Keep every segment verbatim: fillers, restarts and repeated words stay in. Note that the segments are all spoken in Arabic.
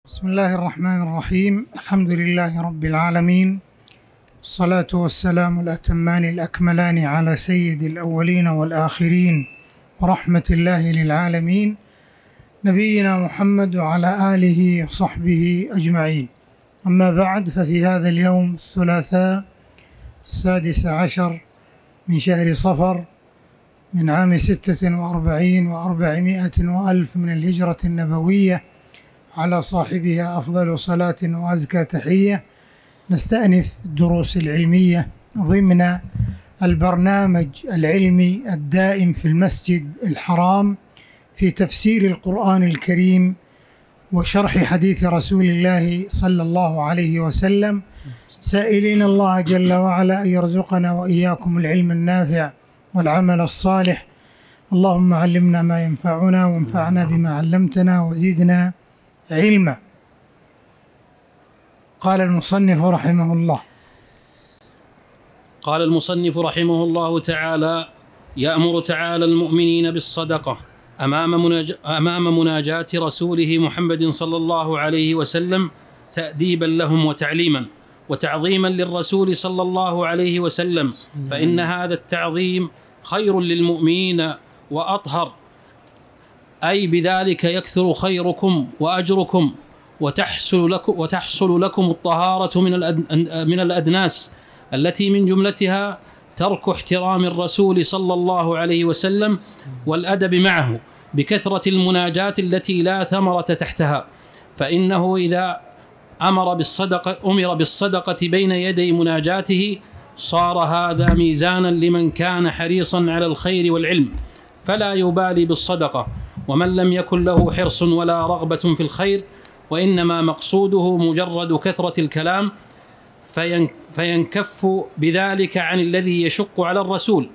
بسم الله الرحمن الرحيم. الحمد لله رب العالمين، الصلاة والسلام الأتمان الأكملان على سيد الأولين والآخرين ورحمة الله للعالمين نبينا محمد وعلى آله وصحبه أجمعين. أما بعد، ففي هذا اليوم الثلاثاء السادس عشر من شهر صفر من عام ستة وأربعين وأربعمائة وألف من الهجرة النبوية على صاحبها أفضل صلاة وأزكى تحية، نستأنف الدروس العلمية ضمن البرنامج العلمي الدائم في المسجد الحرام في تفسير القرآن الكريم وشرح حديث رسول الله صلى الله عليه وسلم، سائلين الله جل وعلا أن يرزقنا وإياكم العلم النافع والعمل الصالح. اللهم علمنا ما ينفعنا وانفعنا بما علمتنا وزدنا علما. قال المصنف رحمه الله قال المصنف رحمه الله تعالى: يأمر تعالى المؤمنين بالصدقة أمام, مناج... أمام مناجاة رسوله محمد صلى الله عليه وسلم، تأديبا لهم وتعليما وتعظيما للرسول صلى الله عليه وسلم، فإن هذا التعظيم خير للمؤمنين وأطهر، أي بذلك يكثر خيركم وأجركم وتحصل لكم, وتحصل لكم الطهارة من, من الأدناس التي من جملتها ترك احترام الرسول صلى الله عليه وسلم والأدب معه بكثرة المناجات التي لا ثمرة تحتها، فإنه إذا أمر بالصدقة أمر بالصدقة بين يدي مناجاته صار هذا ميزانا لمن كان حريصا على الخير والعلم فلا يبالي بالصدقة، ومن لم يكن له حرص ولا رغبة في الخير وإنما مقصوده مجرد كثرة الكلام فينكف بذلك عن الذي يشق على الرسول،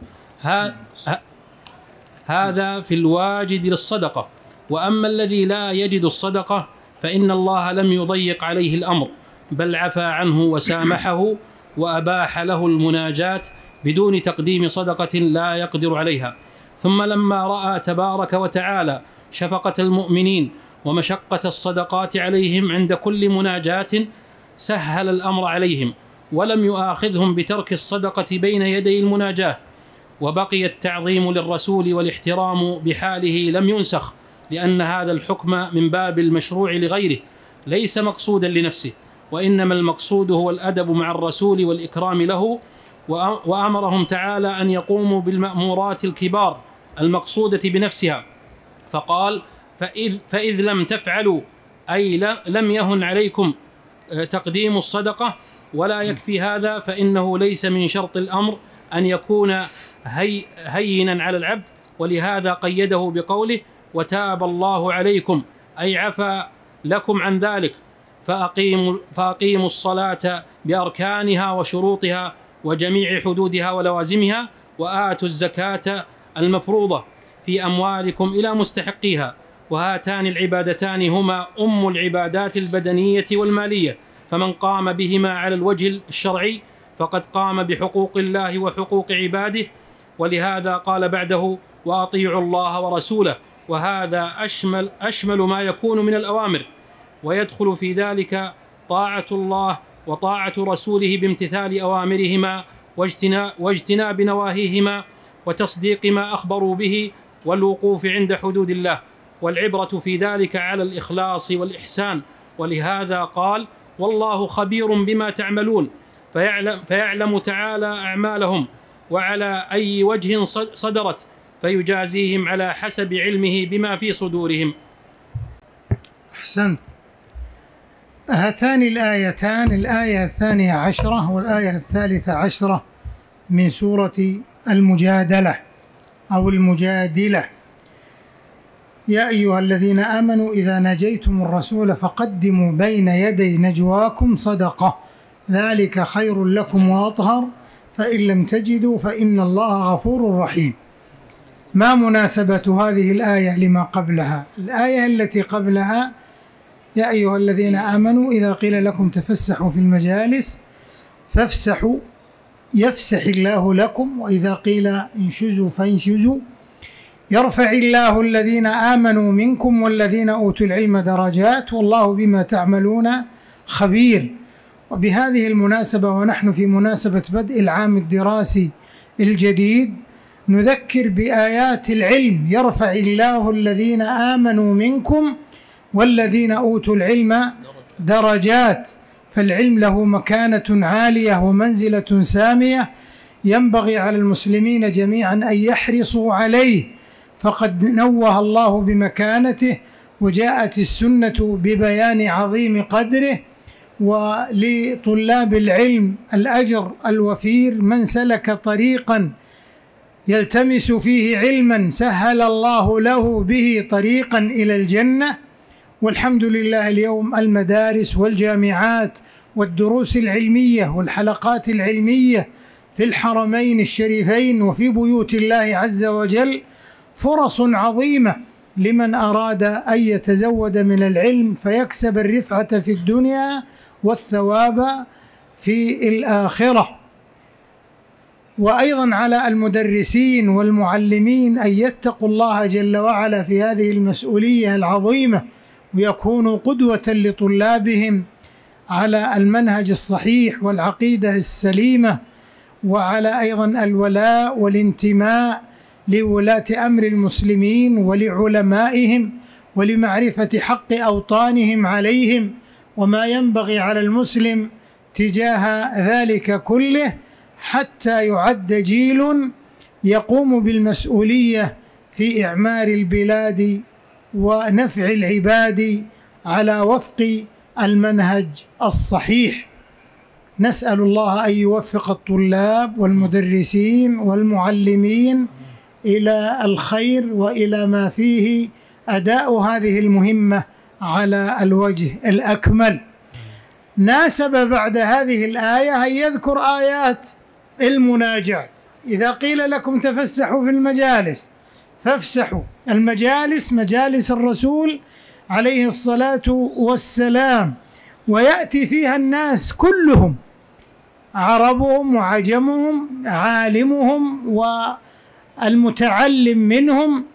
هذا في الواجد للصدقة. وأما الذي لا يجد الصدقة فإن الله لم يضيق عليه الأمر، بل عفى عنه وسامحه وأباح له المناجات بدون تقديم صدقة لا يقدر عليها. ثم لما رأى تبارك وتعالى شفقة المؤمنين ومشقة الصدقات عليهم عند كل مناجاة سهل الأمر عليهم ولم يؤاخذهم بترك الصدقة بين يدي المناجاة، وبقي التعظيم للرسول والاحترام بحاله لم ينسخ، لأن هذا الحكم من باب المشروع لغيره ليس مقصودا لنفسه، وإنما المقصود هو الأدب مع الرسول والإكرام له. وأمرهم تعالى أن يقوموا بالمأمورات الكبار المقصودة بنفسها، فقال: فإذ, فإذ لم تفعلوا، أي لم يهن عليكم تقديم الصدقة. ولا يكفي هذا، فإنه ليس من شرط الأمر أن يكون هي هينا على العبد، ولهذا قيده بقوله: وتاب الله عليكم، أي عفى لكم عن ذلك، فأقيموا, فأقيموا الصلاة بأركانها وشروطها وجميع حدودها ولوازمها، وآتوا الزكاة المفروضة في أموالكم إلى مستحقيها، وهاتان العبادتان هما أم العبادات البدنية والمالية، فمن قام بهما على الوجه الشرعي فقد قام بحقوق الله وحقوق عباده. ولهذا قال بعده: وأطيعوا الله ورسوله، وهذا أشمل, أشمل ما يكون من الأوامر، ويدخل في ذلك طاعة الله وطاعة رسوله بامتثال أوامرهما واجتناب نواهيهما وتصديق ما أخبروا به والوقوف عند حدود الله، والعبرة في ذلك على الإخلاص والإحسان. ولهذا قال: والله خبير بما تعملون، فيعلم, فيعلم تعالى أعمالهم وعلى أي وجه صدرت، فيجازيهم على حسب علمه بما في صدورهم. أحسنت. هاتان الآيتان، الآية الثانية عشرة والآية الثالثة عشرة من سورة المجادلة أو المجادلة: يا أيها الذين آمنوا إذا نجيتم الرسول فقدموا بين يدي نجواكم صدقة ذلك خير لكم وأطهر فإن لم تجدوا فإن الله غفور رحيم. ما مناسبة هذه الآية لما قبلها؟ الآية التي قبلها: يا أيها الذين آمنوا إذا قيل لكم تفسحوا في المجالس فافسحوا يفسح الله لكم، وإذا قيل انشزوا فانشزوا يرفع الله الذين آمنوا منكم والذين أوتوا العلم درجات والله بما تعملون خبير. وبهذه المناسبة ونحن في مناسبة بدء العام الدراسي الجديد نذكر بآيات العلم. يرفع الله الذين آمنوا منكم والذين أوتوا العلم درجات، فالعلم له مكانة عالية ومنزلة سامية ينبغي على المسلمين جميعا أن يحرصوا عليه، فقد نوه الله بمكانته وجاءت السنة ببيان عظيم قدره. ولطلاب العلم الأجر الوفير، من سلك طريقا يلتمس فيه علما سهل الله له به طريقا إلى الجنة. والحمد لله اليوم المدارس والجامعات والدروس العلمية والحلقات العلمية في الحرمين الشريفين وفي بيوت الله عز وجل فرص عظيمة لمن أراد أن يتزود من العلم فيكسب الرفعة في الدنيا والثواب في الآخرة. وأيضا على المدرسين والمعلمين أن يتقوا الله جل وعلا في هذه المسؤولية العظيمة ويكونوا قدوة لطلابهم على المنهج الصحيح والعقيدة السليمة، وعلى أيضا الولاء والانتماء لولاة أمر المسلمين ولعلمائهم ولمعرفة حق أوطانهم عليهم وما ينبغي على المسلم تجاه ذلك كله، حتى يعد جيل يقوم بالمسؤولية في إعمار البلاد ونفع العباد على وفق المنهج الصحيح. نسأل الله أن يوفق الطلاب والمدرسين والمعلمين إلى الخير وإلى ما فيه أداء هذه المهمة على الوجه الأكمل. ناسب بعد هذه الآية أن يذكر آيات المناجاة. إذا قيل لكم تفسحوا في المجالس فافسحوا. المجالس مجالس الرسول عليه الصلاة والسلام، ويأتي فيها الناس كلهم، عربهم وعجمهم، عالمهم والمتعلم منهم،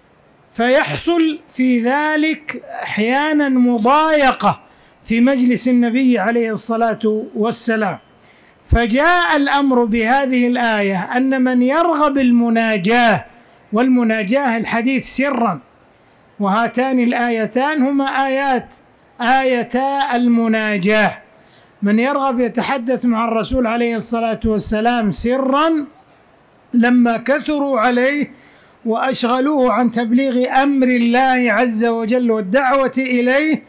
فيحصل في ذلك أحيانا مضايقة في مجلس النبي عليه الصلاة والسلام. فجاء الأمر بهذه الآية أن من يرغب المناجاة، والمناجاة الحديث سرا، وهاتان الآيتان هما آيات آيتا المناجاة. من يرغب يتحدث مع الرسول عليه الصلاة والسلام سرا لما كثروا عليه وأشغلوه عن تبليغ أمر الله عز وجل والدعوة إليه،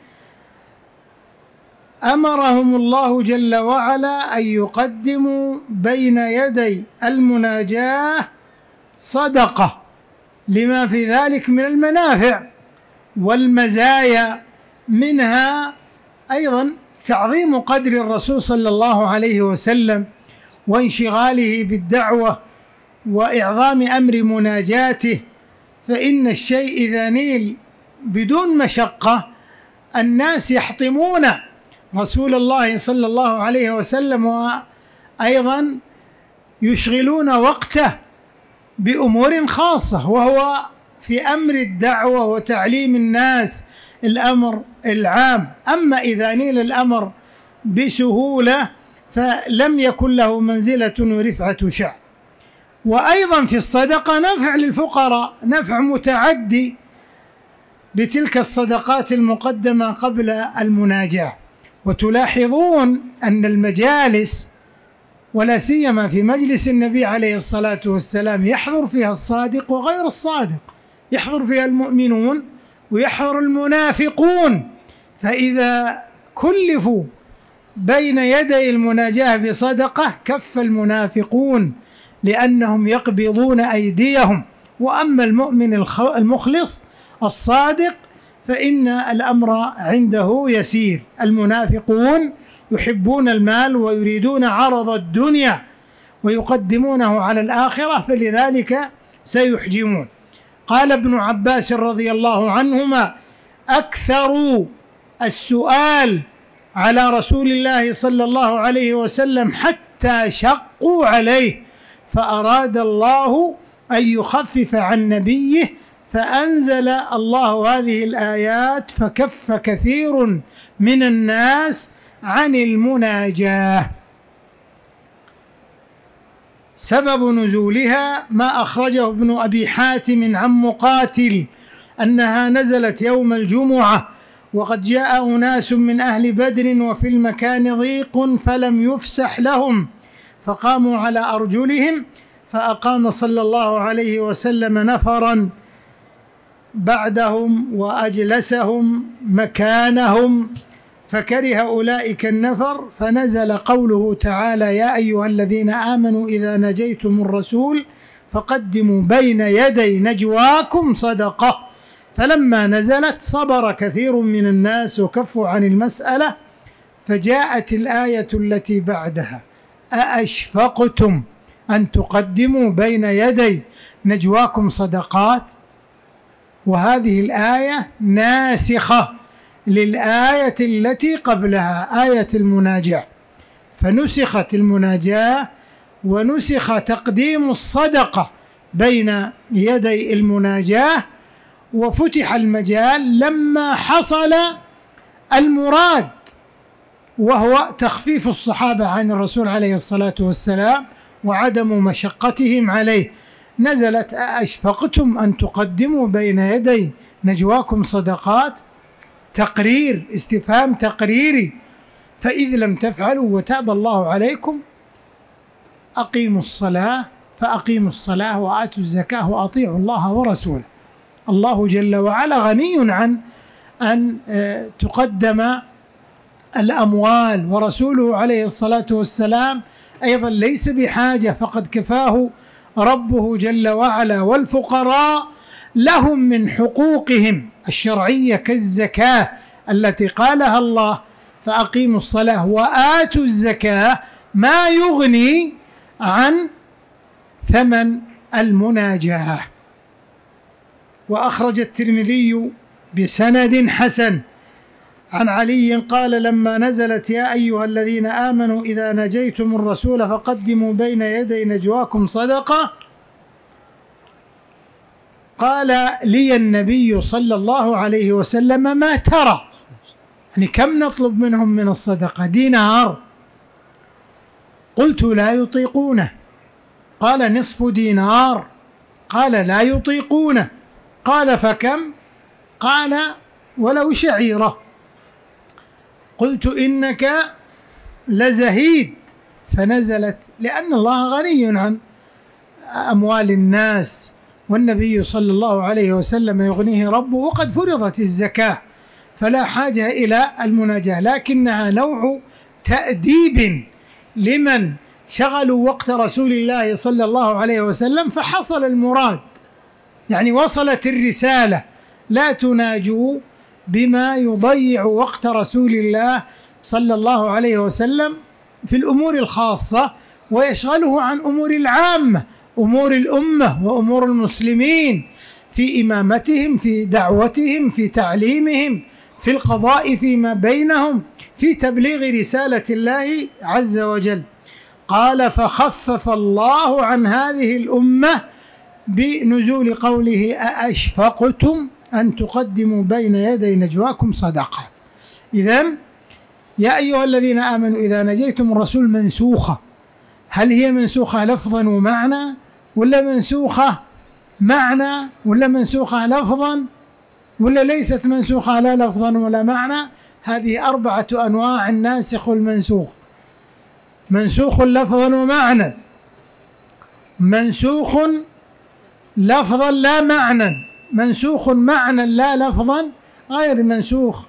أمرهم الله جل وعلا أن يقدموا بين يدي المناجاة صدقة لما في ذلك من المنافع والمزايا، منها أيضا تعظيم قدر الرسول صلى الله عليه وسلم وانشغاله بالدعوة وإعظام أمر مناجاته. فإن الشيء إذا نيل بدون مشقة الناس يحطمون رسول الله صلى الله عليه وسلم، وأيضا يشغلون وقته بأمور خاصة وهو في أمر الدعوة وتعليم الناس الأمر العام. أما إذا نيل الأمر بسهولة فلم يكن له منزلة ورفعة شأن. وأيضا في الصدقة نفع للفقراء، نفع متعدي بتلك الصدقات المقدمة قبل المناجاة. وتلاحظون أن المجالس ولا سيما في مجلس النبي عليه الصلاة والسلام يحضر فيها الصادق وغير الصادق، يحضر فيها المؤمنون ويحضر المنافقون. فإذا كلفوا بين يدي المناجاة بصدقة كف المنافقون لأنهم يقبضون أيديهم. وأما المؤمن المخلص الصادق فإن الأمر عنده يسير. المنافقون يحبون المال ويريدون عرض الدنيا ويقدمونه على الآخرة، فلذلك سيحجمون. قال ابن عباس رضي الله عنهما: أكثروا السؤال على رسول الله صلى الله عليه وسلم حتى شقوا عليه، فأراد الله أن يخفف عن نبيه فأنزل الله هذه الآيات فكف كثير من الناس عن المناجاة. سبب نزولها ما أخرجه ابن أبي حاتم عن مقاتل أنها نزلت يوم الجمعة وقد جاء أناس من أهل بدر وفي المكان ضيق فلم يفسح لهم فقاموا على أرجلهم، فأقام صلى الله عليه وسلم نفرا بعدهم وأجلسهم مكانهم، فكره أولئك النفر فنزل قوله تعالى: يا أيها الذين آمنوا إذا نجيتم الرسول فقدموا بين يدي نجواكم صدقة. فلما نزلت صبر كثير من الناس وكفوا عن المسألة، فجاءت الآية التي بعدها: أأشفقتم أن تقدموا بين يدي نجواكم صدقات. وهذه الآية ناسخة للآية التي قبلها، آية المناجاة، فنسخت المناجاة ونسخ تقديم الصدقة بين يدي المناجاة، وفتح المجال لما حصل المراد وهو تخفيف الصحابة عن الرسول عليه الصلاة والسلام وعدم مشقتهم عليه. نزلت: أأشفقتم أن تقدموا بين يدي نجواكم صدقات، تقرير، استفهام تقريري، فإذ لم تفعلوا وتاب الله عليكم أقيموا الصلاة فأقيموا الصلاة وآتوا الزكاة وأطيعوا الله ورسوله. الله جل وعلا غني عن أن تقدم الأموال، ورسوله عليه الصلاة والسلام أيضا ليس بحاجة، فقد كفاه ربه جل وعلا. والفقراء لهم من حقوقهم الشرعية كالزكاة التي قالها الله: فأقيموا الصلاة وآتوا الزكاة، ما يغني عن ثمن المناجاة. وأخرج الترمذي بسند حسن عن علي قال: لما نزلت يا أيها الذين آمنوا إذا نجيتم الرسول فقدموا بين يدي نجواكم صدقة، قال لي النبي صلى الله عليه وسلم: ما ترى؟ يعني كم نطلب منهم من الصدقة؟ دينار. قلت: لا يطيقونه. قال: نصف دينار. قال: لا يطيقونه. قال: فكم؟ قال: ولو شعيرة. قلت: إنك لزهيد. فنزلت لأن الله غني عن أموال الناس، والنبي صلى الله عليه وسلم يغنيه ربه، وقد فرضت الزكاة فلا حاجة إلى المناجاة، لكنها نوع تأديب لمن شغلوا وقت رسول الله صلى الله عليه وسلم، فحصل المراد، يعني وصلت الرسالة: لا تناجوا بما يضيع وقت رسول الله صلى الله عليه وسلم في الأمور الخاصة ويشغله عن أمور العامة، أمور الأمة وأمور المسلمين، في إمامتهم، في دعوتهم، في تعليمهم، في القضاء فيما بينهم، في تبليغ رسالة الله عز وجل. قال: فخفف الله عن هذه الأمة بنزول قوله: أأشفقتم أن تقدموا بين يدي نجواكم صدقات. إذن يا أيها الذين آمنوا إذا نجيتم الرسول منسوخة. هل هي منسوخة لفظا ومعنى، ولا منسوخة معنى، ولا منسوخة لفظا، ولا ليست منسوخة لا لفظا ولا معنى؟ هذه أربعة أنواع: الناسخ والمنسوخ. منسوخ لفظا ومعنى، منسوخ لفظا لا معنى، منسوخ معنى لا لفظا، غير منسوخ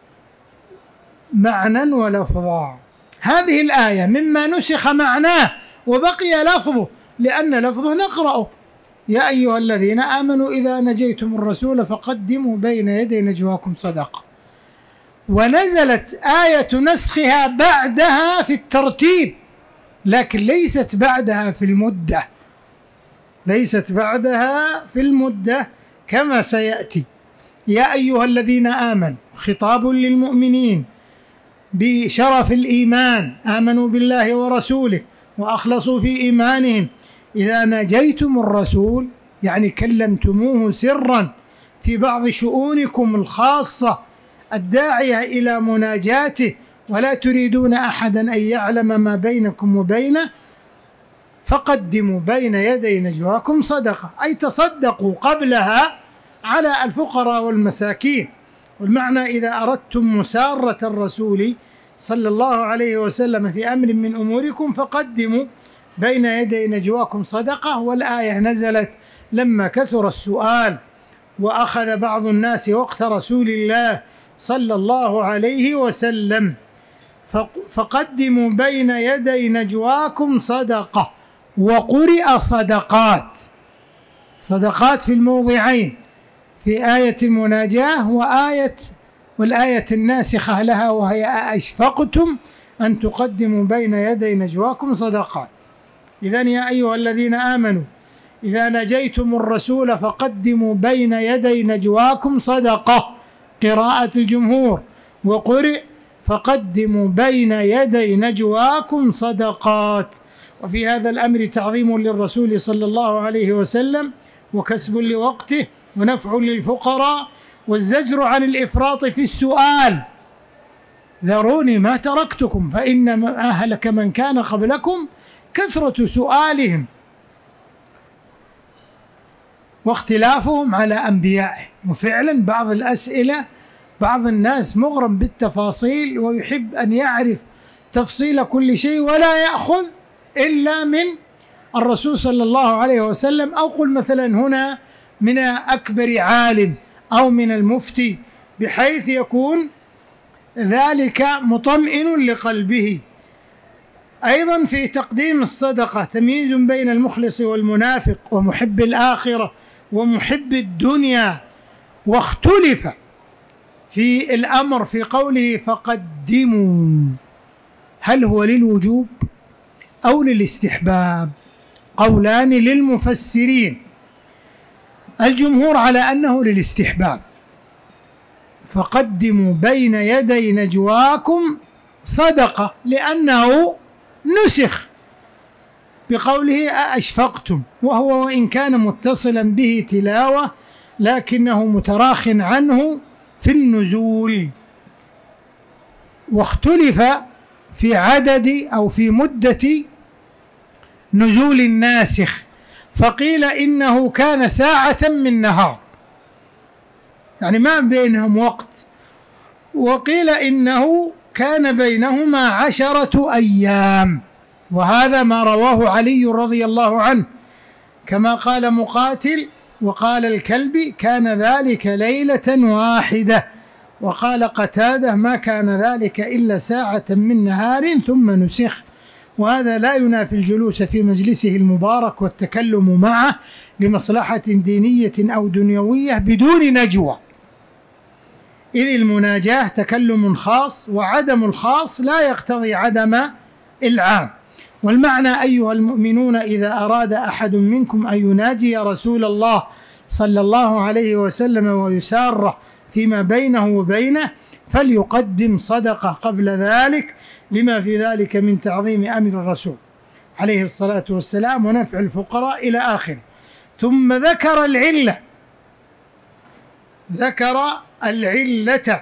معنى ولفظا. هذه الآية مما نسخ معناه وبقي لفظه، لأن لفظه نقرأه: يا أيها الذين آمنوا إذا نجيتم الرسول فقدموا بين يدي نجواكم صدقة. ونزلت آية نسخها بعدها في الترتيب، لكن ليست بعدها في المدة، ليست بعدها في المدة كما سيأتي. يا أيها الذين آمنوا خطاب للمؤمنين بشرف الإيمان، آمنوا بالله ورسوله وأخلصوا في إيمانهم. إذا نجيتم الرسول يعني كلمتموه سرا في بعض شؤونكم الخاصة الداعية إلى مناجاته، ولا تريدون أحدا أن يعلم ما بينكم وبينه، فقدموا بين يدي نجواكم صدقة، أي تصدقوا قبلها على الفقراء والمساكين. والمعنى إذا أردتم مسارة الرسول صلى الله عليه وسلم في أمر من أموركم فقدموا بين يدي نجواكم صدقة. والآية نزلت لما كثر السؤال وأخذ بعض الناس وقت رسول الله صلى الله عليه وسلم، فقدموا بين يدي نجواكم صدقة. وقرئ صدقات، صدقات في الموضعين، في آية المناجاة وآية والآية الناسخة لها وهي أشفقتم أن تقدموا بين يدي نجواكم صدقات. إذن يا أيها الذين آمنوا إذا نجيتم الرسول فقدموا بين يدي نجواكم صدقة، قراءة الجمهور. وقرئ فقدموا بين يدي نجواكم صدقات. وفي هذا الأمر تعظيم للرسول صلى الله عليه وسلم وكسب لوقته ونفع للفقراء والزجر عن الإفراط في السؤال. ذروني ما تركتكم فإن أهلك من كان قبلكم كثرة سؤالهم واختلافهم على أنبيائهم. وفعلا بعض الأسئلة بعض الناس مغرم بالتفاصيل ويحب أن يعرف تفصيل كل شيء ولا يأخذ إلا من الرسول صلى الله عليه وسلم، أو قل مثلا هنا من أكبر عالم أو من المفتي، بحيث يكون ذلك مطمئن لقلبه. أيضا في تقديم الصدقة تمييز بين المخلص والمنافق ومحب الآخرة ومحب الدنيا. واختلف في الأمر في قوله فقدموا، هل هو للوجوب أو للاستحباب؟ قولان للمفسرين، الجمهور على أنه للاستحباب. فقدموا بين يدي نجواكم صدقة لأنه نسخ بقوله أأشفقتم، وهو وإن كان متصلا به تلاوة لكنه متراخ عنه في النزول. واختلف في عدد أو في مدة نزول الناسخ، فقيل إنه كان ساعة من نهار، يعني ما بينهم وقت، وقيل إنه كان بينهما عشرة أيام، وهذا ما رواه علي رضي الله عنه كما قال مقاتل وقال الكلبي كان ذلك ليلة واحدة، وقال قتادة ما كان ذلك إلا ساعة من نهار ثم نسخ. وهذا لا ينافي الجلوس في مجلسه المبارك والتكلم معه لمصلحة دينية أو دنيوية بدون نجوى، إذ المناجاة تكلم خاص، وعدم الخاص لا يقتضي عدم العام. والمعنى أيها المؤمنون إذا أراد أحد منكم أن يناجي رسول الله صلى الله عليه وسلم ويساره فيما بينه وبينه فليقدم صدقة قبل ذلك، لما في ذلك من تعظيم أمر الرسول عليه الصلاة والسلام ونفع الفقراء إلى آخره. ثم ذكر العلة، ذكر العلة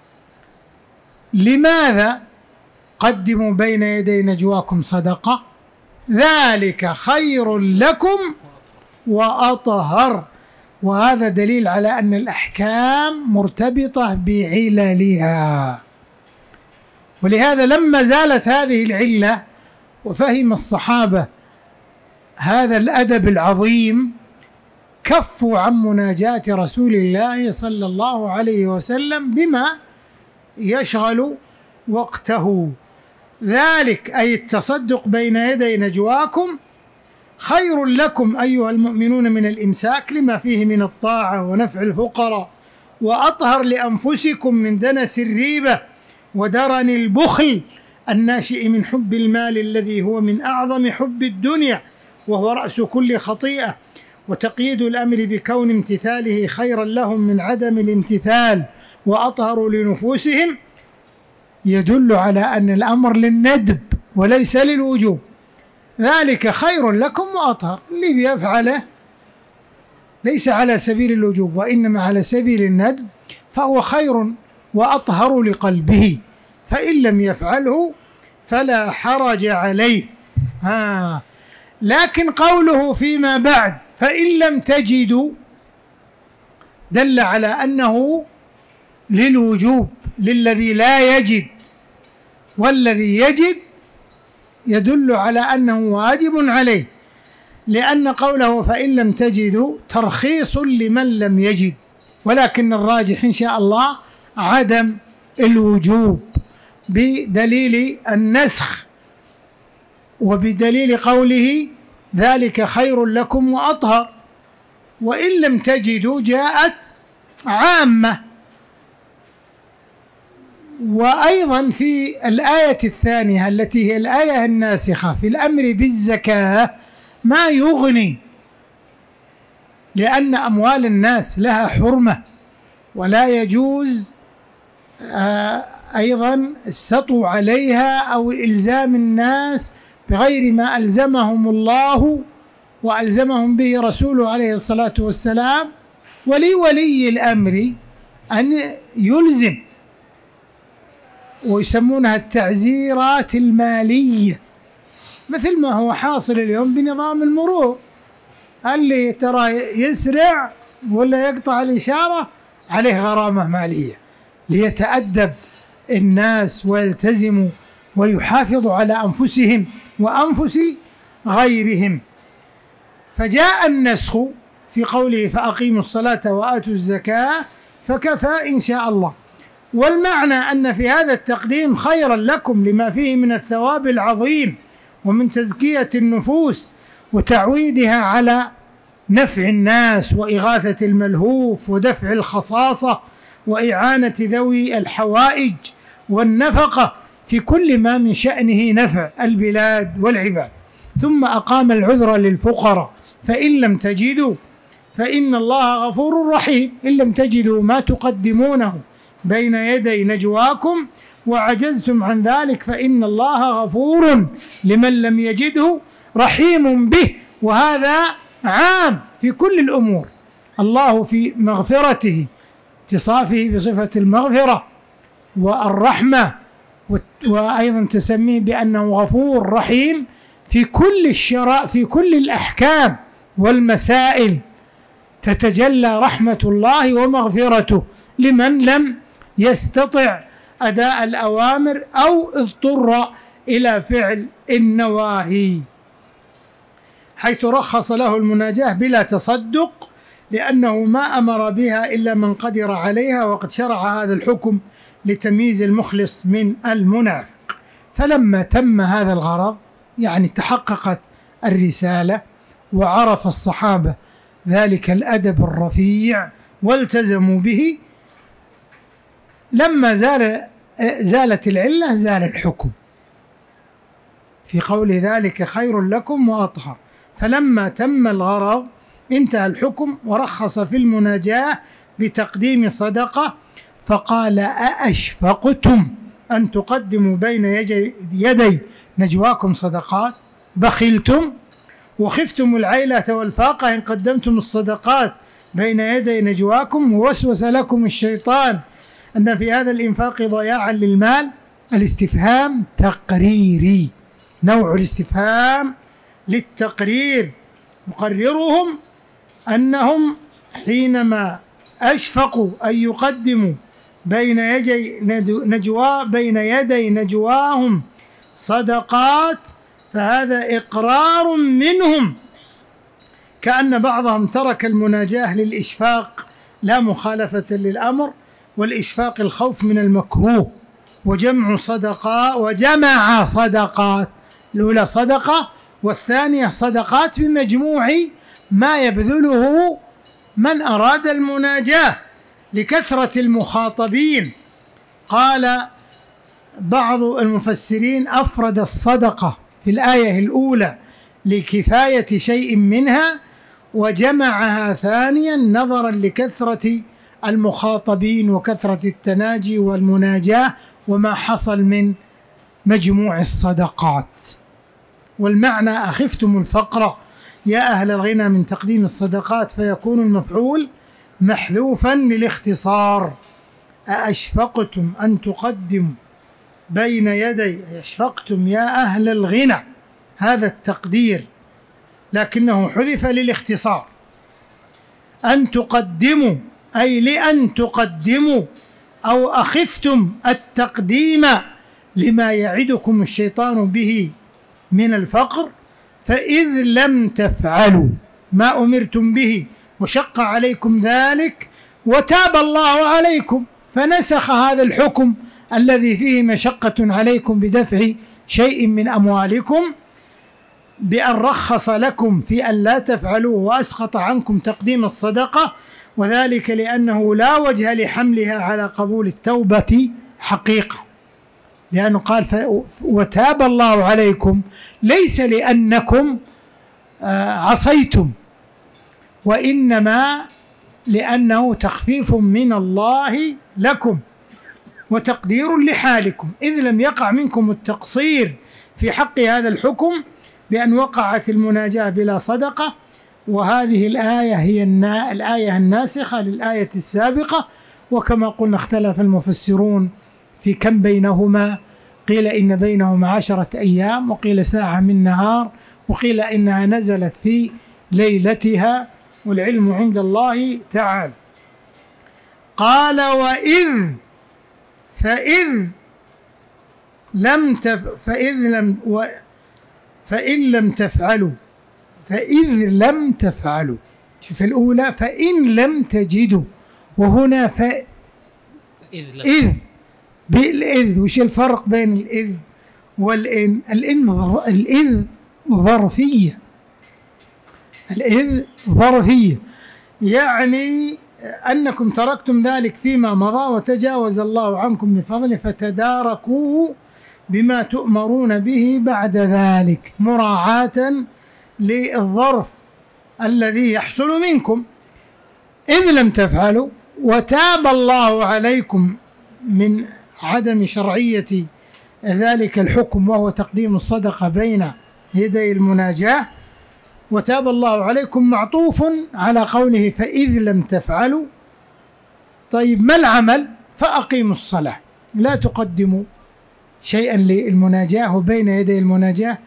لماذا قدموا بين يدي نجواكم صدقة، ذلك خير لكم وأطهر. وهذا دليل على أن الأحكام مرتبطة بعللها، ولهذا لما زالت هذه العلة وفهم الصحابة هذا الأدب العظيم كفوا عن مناجاة رسول الله صلى الله عليه وسلم بما يشغل وقته. ذلك أي التصدق بين يدي نجواكم خير لكم أيها المؤمنون من الإمساك لما فيه من الطاعة ونفع الفقراء، وأطهر لأنفسكم من دنس الريبة ودرن البخل الناشئ من حب المال الذي هو من أعظم حب الدنيا وهو رأس كل خطيئة. وتقييد الأمر بكون امتثاله خيرا لهم من عدم الامتثال وأطهر لنفوسهم يدل على أن الأمر للندب وليس للوجوب. ذلك خير لكم وأطهر، اللي بيفعله ليس على سبيل الوجوب وإنما على سبيل الندب فهو خير وأطهر لقلبه، فإن لم يفعله فلا حرج عليه. ها لكن قوله فيما بعد فإن لم تجدوا دل على أنه للوجوب للذي لا يجد، والذي يجد يدل على أنه واجب عليه، لأن قوله فإن لم تجدوا ترخيص لمن لم يجد، ولكن الراجح إن شاء الله عدم الوجوب بدليل النسخ وبدليل قوله ذلك خير لكم وأطهر. وإن لم تجدوا جاءت عامة. وأيضا في الآية الثانية التي هي الآية الناسخة في الأمر بالزكاة ما يغني، لأن أموال الناس لها حرمة ولا يجوز أيضا السطو عليها أو إلزام الناس بغير ما ألزمهم الله وألزمهم به رسوله عليه الصلاة والسلام. ولولي الأمر أن يلزم، ويسمونها التعزيرات المالية، مثل ما هو حاصل اليوم بنظام المرور، اللي ترى يسرع ولا يقطع الإشارة عليه غرامة مالية، ليتأدب الناس ويلتزموا ويحافظوا على أنفسهم وأنفس غيرهم. فجاء النسخ في قوله فأقيموا الصلاة وآتوا الزكاة فكفى إن شاء الله. والمعنى أن في هذا التقديم خيرا لكم لما فيه من الثواب العظيم ومن تزكية النفوس وتعويدها على نفع الناس وإغاثة الملهوف ودفع الخصاصة وإعانة ذوي الحوائج والنفقة في كل ما من شأنه نفع البلاد والعباد. ثم أقام العذر للفقراء فإن لم تجدوا فإن الله غفور رحيم. إن لم تجدوا ما تقدمونه بين يدي نجواكم وعجزتم عن ذلك فإن الله غفور لمن لم يجده رحيم به. وهذا عام في كل الأمور. الله في مغفرته اتصافه بصفة المغفرة والرحمة، وأيضا تسميه بأنه غفور رحيم في كل الشرائع في كل الأحكام والمسائل تتجلى رحمة الله ومغفرته لمن لم يستطع أداء الأوامر أو اضطر إلى فعل النواهي، حيث رخص له المناجاة بلا تصدق، لأنه ما أمر بها إلا من قدر عليها، وقد شرع هذا الحكم لتمييز المخلص من المنافق. فلما تم هذا الغرض، يعني تحققت الرسالة وعرف الصحابة ذلك الأدب الرفيع والتزموا به، لما زال زالت العلة زال الحكم في قول ذلك خير لكم وأطهر. فلما تم الغرض انتهى الحكم، ورخص في المناجاة بتقديم صدقة، فقال أأشفقتم أن تقدموا بين يدي نجواكم صدقات؟ بخلتم وخفتم العيلة والفاقة إن قدمتم الصدقات بين يدي نجواكم، ووسوس لكم الشيطان أن في هذا الإنفاق ضياعا للمال. الاستفهام تقريري، نوع الاستفهام للتقرير، مقررهم أنهم حينما أشفقوا أن يقدموا بين يدي نجوا بين يدي نجواهم صدقات، فهذا إقرار منهم، كأن بعضهم ترك المناجاة للإشفاق لا مخالفة للأمر، والإشفاق الخوف من المكروه، وجمع صدقات وجمع صدقات، الأولى صدقة والثانية صدقات بمجموع ما يبذله من أراد المناجاة لكثرة المخاطبين. قال بعض المفسرين أفرد الصدقة في الآية الأولى لكفاية شيء منها، وجمعها ثانيا نظرا لكثرة المخاطبين وكثرة التناجي والمناجاة وما حصل من مجموع الصدقات. والمعنى أخفتم الفقر، يا أهل الغنى من تقديم الصدقات، فيكون المفعول محذوفا للاختصار. أأشفقتم أن تقدموا بين يدي، أشفقتم يا أهل الغنى، هذا التقدير لكنه حذف للاختصار. أن تقدموا أي لأن تقدموا، أو أخفتم التقديم لما يعدكم الشيطان به من الفقر، فإذ لم تفعلوا ما أمرتم به وشق عليكم ذلك وتاب الله عليكم فنسخ هذا الحكم الذي فيه مشقة عليكم بدفع شيء من أموالكم بأن رخص لكم في أن لا تفعلوه وأسقط عنكم تقديم الصدقة، وذلك لأنه لا وجه لحملها على قبول التوبة حقيقة، لأنه قال وتاب الله عليكم ليس لأنكم عصيتم، وإنما لأنه تخفيف من الله لكم وتقدير لحالكم، إذ لم يقع منكم التقصير في حق هذا الحكم بأن وقعت المناجاة بلا صدقة. وهذه الآية هي الآية الناسخة للآية السابقة، وكما قلنا اختلف المفسرون في كم بينهما، قيل إن بينهما عشرة أيام، وقيل ساعة من نهار، وقيل إنها نزلت في ليلتها، والعلم عند الله تعالى. قال وإذ فإذ لم تف فإذ لم و فإن لم تفعلوا فإذ لم تفعلوا، شوف الأولى فإن لم تجدوا، وهنا ف إذ بالإذ. وش الفرق بين الإذ والإن؟ الإن الإذ ظرفية، الإذ ظرفية يعني أنكم تركتم ذلك فيما مضى وتجاوز الله عنكم بفضله فتداركوه بما تؤمرون به بعد ذلك، مراعاة للظرف الذي يحصل منكم. إذ لم تفعلوا وتاب الله عليكم من عدم شرعية ذلك الحكم وهو تقديم الصدقة بين يدي المناجاة، وتاب الله عليكم معطوف على قوله فإذ لم تفعلوا. طيب ما العمل؟ فأقيموا الصلاة، لا تقدموا شيئا للمناجاة وبين يدي المناجاة،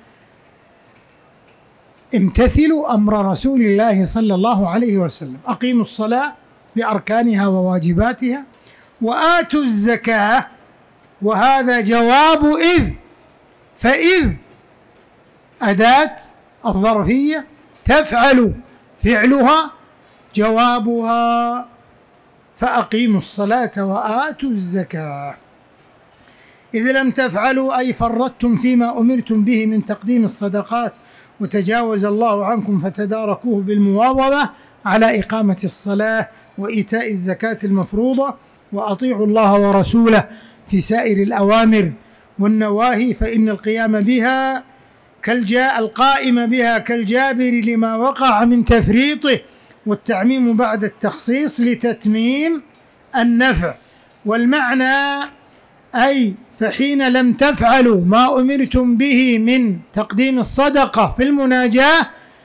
امتثلوا أمر رسول الله صلى الله عليه وسلم، أقيموا الصلاة بأركانها وواجباتها، وآتوا الزكاة، وهذا جواب إذ، فإذ أداة الظرفية، تفعل فعلها، جوابها فأقيموا الصلاة وآتوا الزكاة. إذ لم تفعلوا أي فرطتم فيما أمرتم به من تقديم الصدقات وتجاوز الله عنكم فتداركوه بالمواظبة على إقامة الصلاة وإيتاء الزكاة المفروضة، وأطيعوا الله ورسوله في سائر الأوامر والنواهي، فإن القيام بها كالجاء القائم بها كالجابر لما وقع من تفريطه، والتعميم بعد التخصيص لتتميم النفع. والمعنى أي فحين لم تفعلوا ما أمرتم به من تقديم الصدقة في المناجاة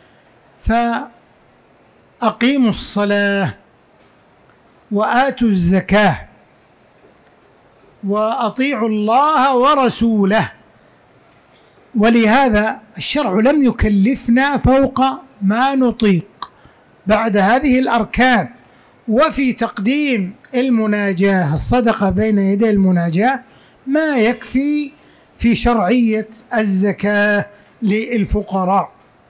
فأقيموا الصلاة وآتوا الزكاة وأطيعوا الله ورسوله. ولهذا الشرع لم يكلفنا فوق ما نطيق بعد هذه الأركان. وفي تقديم المناجاة الصدقة بين يدي المناجاة ما يكفي في شرعية الزكاة للفقراء.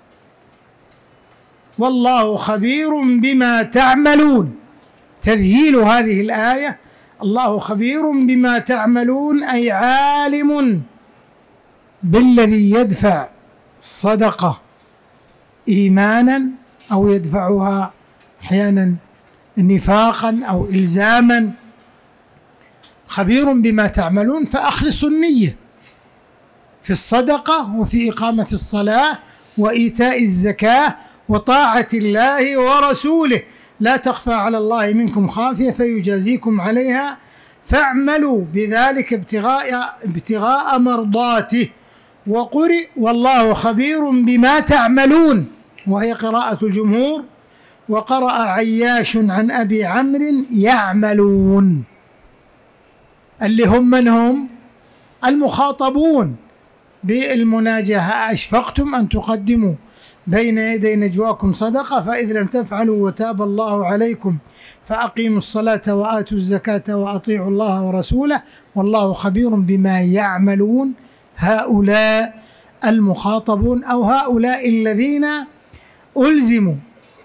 والله خبير بما تعملون، تذييل هذه الآية الله خبير بما تعملون، أي عالم بالذي يدفع الصدقة إيمانا أو يدفعها أحيانا نفاقا أو إلزاما، خبير بما تعملون. فأخلصوا النية في الصدقة وفي إقامة الصلاة وإيتاء الزكاة وطاعة الله ورسوله، لا تخفى على الله منكم خافية فيجازيكم عليها، فاعملوا بذلك ابتغاء, ابتغاء مرضاته. وقرئ والله خبير بما تعملون، وهي قراءة الجمهور. وقرأ عياش عن أبي عمرو يعملون، اللي هم من هم؟ المخاطبون بالمناجاة. أشفقتم أن تقدموا بين يدي نجواكم صدقة فإذ لم تفعلوا وتاب الله عليكم فأقيموا الصلاة وآتوا الزكاة وأطيعوا الله ورسوله والله خبير بما يعملون. هؤلاء المخاطبون أو هؤلاء الذين ألزموا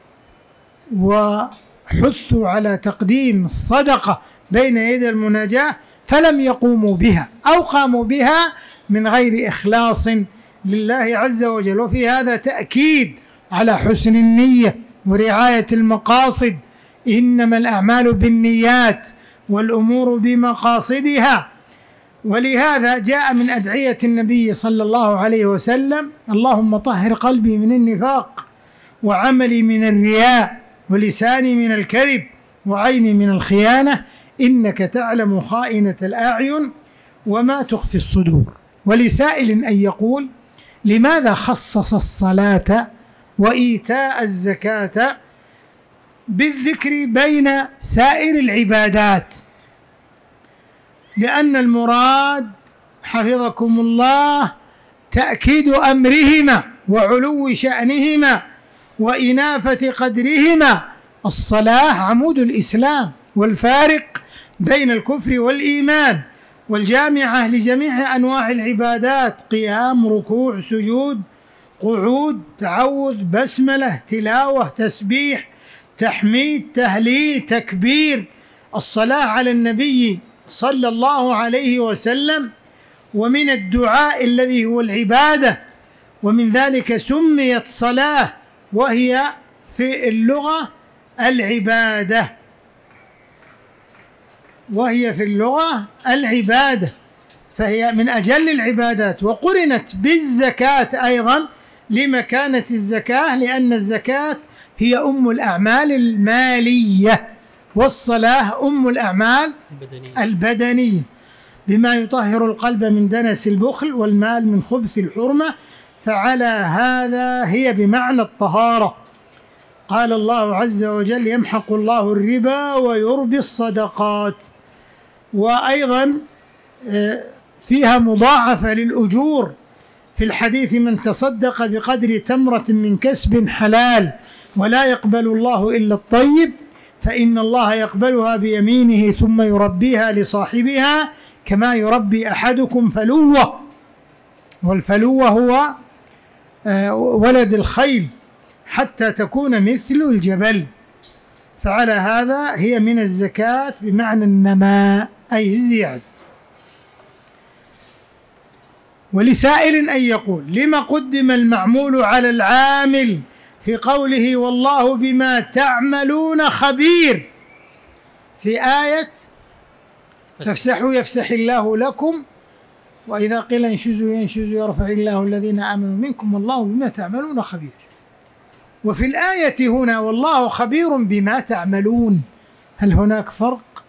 وحثوا على تقديم الصدقة بين يدي المناجاة فلم يقوموا بها أو قاموا بها من غير إخلاص لله عز وجل. وفي هذا تأكيد على حسن النية ورعاية المقاصد. إنما الأعمال بالنيات والأمور بمقاصدها. ولهذا جاء من أدعية النبي صلى الله عليه وسلم: اللهم طهر قلبي من النفاق وعملي من الرياء ولساني من الكذب وعيني من الخيانة إنك تعلم خائنة الأعين وما تخفي الصدور. ولسائل أن يقول: لماذا خصص الصلاة وإيتاء الزكاة بالذكر بين سائر العبادات؟ لأن المراد حفظكم الله تأكيد أمرهما وعلو شأنهما وإنافة قدرهما. الصلاة عمود الإسلام والفارق بين الكفر والإيمان والجامعة لجميع أنواع العبادات: قيام، ركوع، سجود، قعود، تعوذ، بسملة، تلاوة، تسبيح، تحميد، تهليل، تكبير. الصلاة على النبي صلى الله عليه وسلم ومن الدعاء الذي هو العبادة، ومن ذلك سميت صلاة وهي في اللغة العبادة وهي في اللغة العبادة فهي من أجل العبادات. وقرنت بالزكاة أيضا لمكانة الزكاة، لأن الزكاة هي أم الأعمال المالية والصلاة أم الأعمال البدنية, البدنية بما يطهر القلب من دنس البخل والمال من خبث الحرمة. فعلى هذا هي بمعنى الطهارة. قال الله عز وجل: يمحق الله الربا ويربي الصدقات. وأيضا فيها مضاعفة للأجور في الحديث: من تصدق بقدر تمرة من كسب حلال ولا يقبل الله إلا الطيب فإن الله يقبلها بيمينه ثم يربيها لصاحبها كما يربي أحدكم فلوة. والفلوة هو ولد الخيل حتى تكون مثل الجبل. فعلى هذا هي من الزكاة بمعنى النماء أي الزيادة. ولسائل أن يقول: لما قدم المعمول على العامل في قوله والله بما تعملون خبير في آية فافسحوا يفسح الله لكم وإذا قيل انشزوا ينشزوا يرفع الله الذين آمنوا منكم والله بما تعملون خبير. وفي الآية هنا والله خبير بما تعملون. هل هناك فرق؟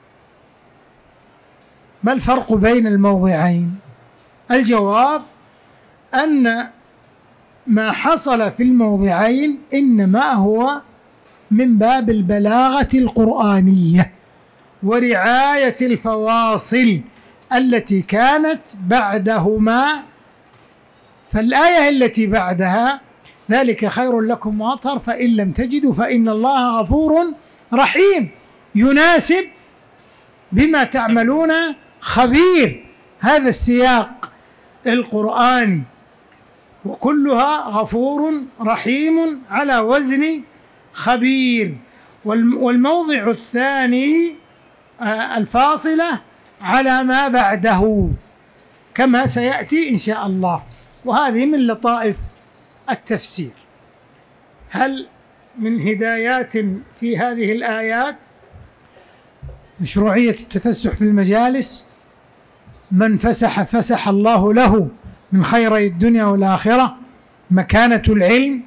ما الفرق بين الموضعين؟ الجواب أن ما حصل في الموضعين إنما هو من باب البلاغة القرآنية ورعاية الفواصل التي كانت بعدهما. فالآية التي بعدها: ذلك خير لكم وأطهر فإن لم تجدوا فإن الله غفور رحيم، يناسب بما تعملون خبير. هذا السياق القرآني وكلها غفور رحيم على وزن خبير. والموضع الثاني الفاصلة على ما بعده كما سيأتي إن شاء الله. وهذه من لطائف التفسير. هل من هدايات في هذه الآيات مشروعية التفسح في المجالس؟ من فسح فسح الله له من خيري الدنيا والآخرة. مكانة العلم،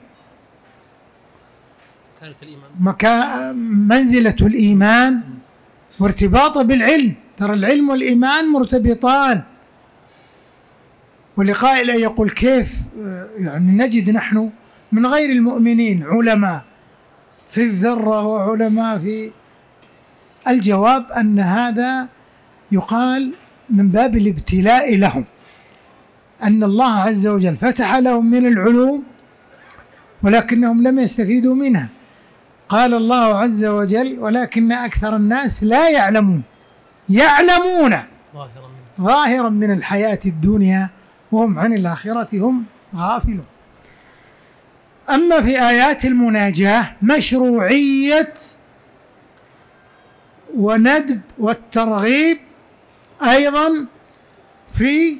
مكا... منزلة الإيمان وارتباطه بالعلم. ترى العلم والإيمان مرتبطان. ولقائل يقول: كيف يعني نجد نحن من غير المؤمنين علماء في الذرة وعلماء في الجواب أن هذا يقال من باب الابتلاء لهم، أن الله عز وجل فتح لهم من العلوم ولكنهم لم يستفيدوا منها. قال الله عز وجل: ولكن أكثر الناس لا يعلمون، يعلمون ظاهرا من الحياة الدنيا وهم عن الآخرة هم غافلون. أما في آيات المناجاة مشروعية وندب والترغيب أيضا في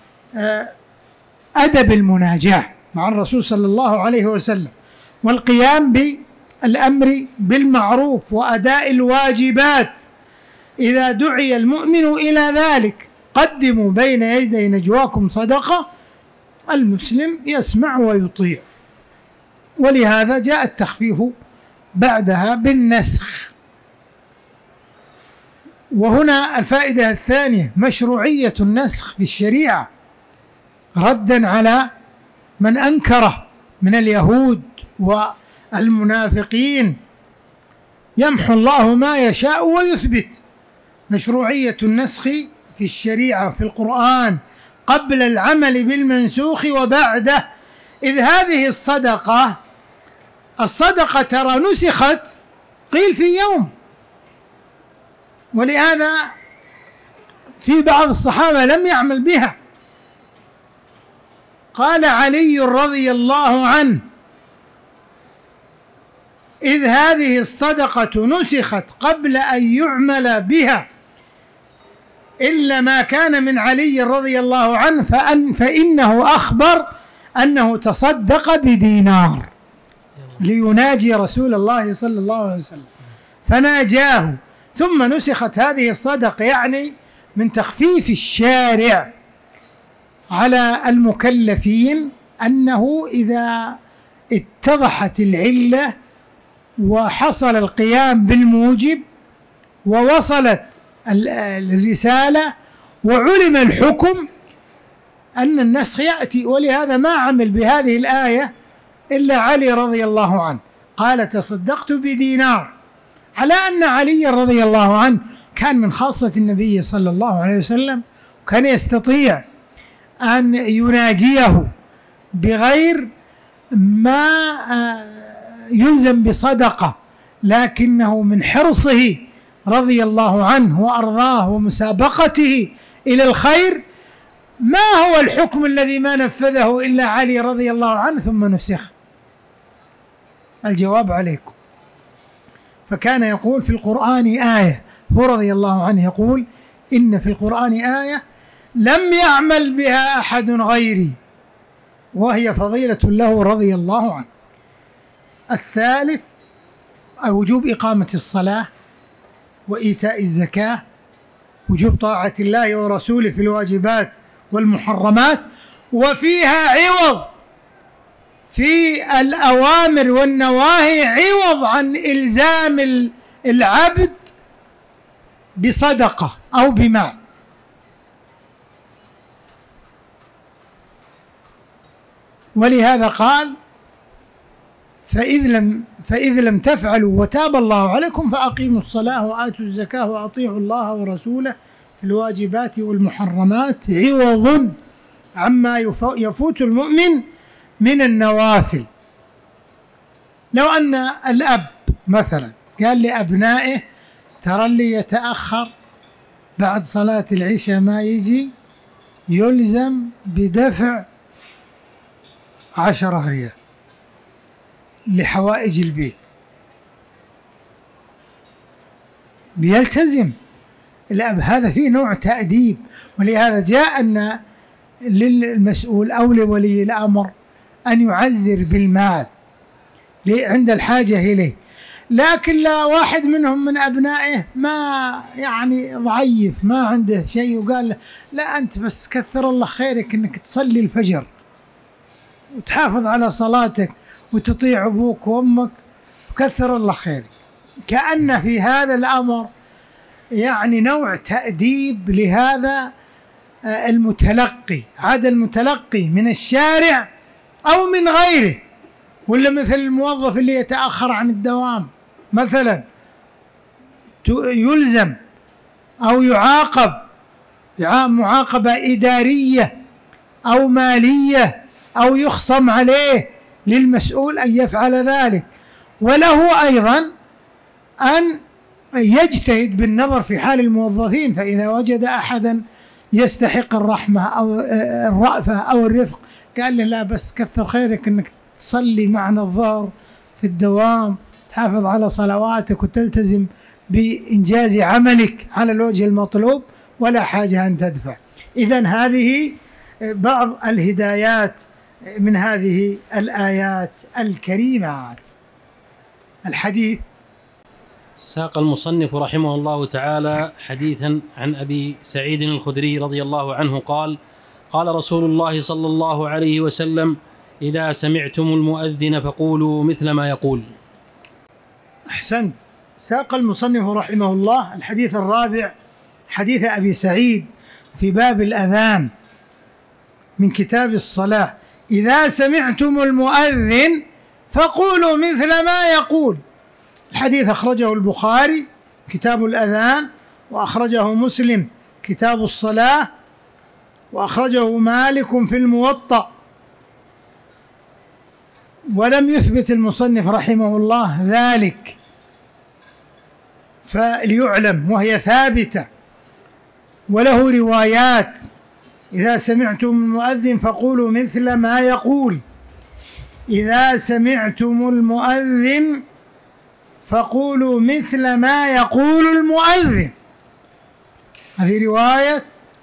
أدب المناجاة مع الرسول صلى الله عليه وسلم، والقيام بالأمر بالمعروف وأداء الواجبات إذا دعي المؤمن إلى ذلك. قدموا بين يدي نجواكم صدقة، المسلم يسمع ويطيع، ولهذا جاء التخفيف بعدها بالنسخ. وهنا الفائدة الثانية مشروعية النسخ في الشريعة ردا على من أنكره من اليهود والمنافقين. يمحو الله ما يشاء ويثبت. مشروعية النسخ في الشريعة في القرآن قبل العمل بالمنسوخ وبعده، إذ هذه الصدقة الصدقة ترى نسخت قيل في يوم، ولهذا في بعض الصحابة لم يعمل بها. قال علي رضي الله عنه: إذ هذه الصدقة نسخت قبل أن يعمل بها إلا ما كان من علي رضي الله عنه فأن فإنه أخبر أنه تصدق بدينار ليناجي رسول الله صلى الله عليه وسلم، فناجاه ثم نسخت هذه الصدقة، يعني من تخفيف الشارع على المكلفين أنه إذا اتضحت العلة وحصل القيام بالموجب ووصلت الرسالة وعلم الحكم أن النسخ يأتي. ولهذا ما عمل بهذه الآية إلا علي رضي الله عنه، قال: تصدقت بدينار، على أن علي رضي الله عنه كان من خاصة النبي صلى الله عليه وسلم، وكان يستطيع أن يناجيه بغير ما يلزم بصدقة، لكنه من حرصه رضي الله عنه وأرضاه ومسابقته إلى الخير ما هو الحكم الذي ما نفذه إلا علي رضي الله عنه ثم نسخ؟ الجواب عليكم. فكان يقول في القرآن آية، هو رضي الله عنه يقول: إن في القرآن آية لم يعمل بها أحد غيري، وهي فضيلة له رضي الله عنه. الثالث وجوب إقامة الصلاة وإيتاء الزكاة، وجوب طاعة الله ورسوله في الواجبات والمحرمات، وفيها عوض في الأوامر والنواهي، عوض عن إلزام العبد بصدقة أو بمال. ولهذا قال: فإذ لم فإذ لم تفعلوا وتاب الله عليكم فأقيموا الصلاة وآتوا الزكاة وأطيعوا الله ورسوله في الواجبات والمحرمات، عوض عما يفوت المؤمن من النوافل. لو أن الأب مثلا قال لأبنائه: ترى اللي يتأخر بعد صلاة العشاء ما يجي يلزم بدفع عشرة ريال لحوائج البيت، بيلتزم الأب. هذا فيه نوع تأديب. ولهذا جاء أن للمسؤول أو لولي الأمر أن يعزر بالمال عند الحاجة إليه. لكن لا واحد منهم من أبنائه ما يعني ضعيف ما عنده شيء وقال: لا أنت بس كثر الله خيرك أنك تصلي الفجر وتحافظ على صلاتك وتطيع أبوك وأمك وكثر الله خيرك. كأن في هذا الأمر يعني نوع تأديب لهذا المتلقي، عاد المتلقي من الشارع أو من غيره، ولا مثل الموظف اللي يتأخر عن الدوام مثلا يلزم أو يعاقب معاقبة إدارية أو مالية أو يخصم عليه، للمسؤول أن يفعل ذلك، وله أيضا أن يجتهد بالنظر في حال الموظفين، فإذا وجد أحدا يستحق الرحمة أو الرأفة أو الرفق قال له لا بس كثر خيرك أنك تصلي معنا الظهر في الدوام، تحافظ على صلواتك وتلتزم بإنجاز عملك على الوجه المطلوب، ولا حاجة أن تدفع. إذن هذه بعض الهدايات من هذه الآيات الكريمات. الحديث. ساق المصنف رحمه الله تعالى حديثا عن أبي سعيد الخدري رضي الله عنه قال: قال رسول الله صلى الله عليه وسلم: إذا سمعتم المؤذن فقولوا مثل ما يقول. أحسنت. ساق المصنف رحمه الله الحديث الرابع، حديث أبي سعيد في باب الأذان من كتاب الصلاة: إذا سمعتم المؤذن فقولوا مثل ما يقول. الحديث أخرجه البخاري كتاب الأذان، وأخرجه مسلم كتاب الصلاة، وأخرجه مالك في الموطأ، ولم يثبت المصنف رحمه الله ذلك فليعلم، وهي ثابتة وله روايات: إذا سمعتم المؤذن فقولوا مثل ما يقول، إذا سمعتم المؤذن فقولوا مثل ما يقول المؤذن. هذه رواية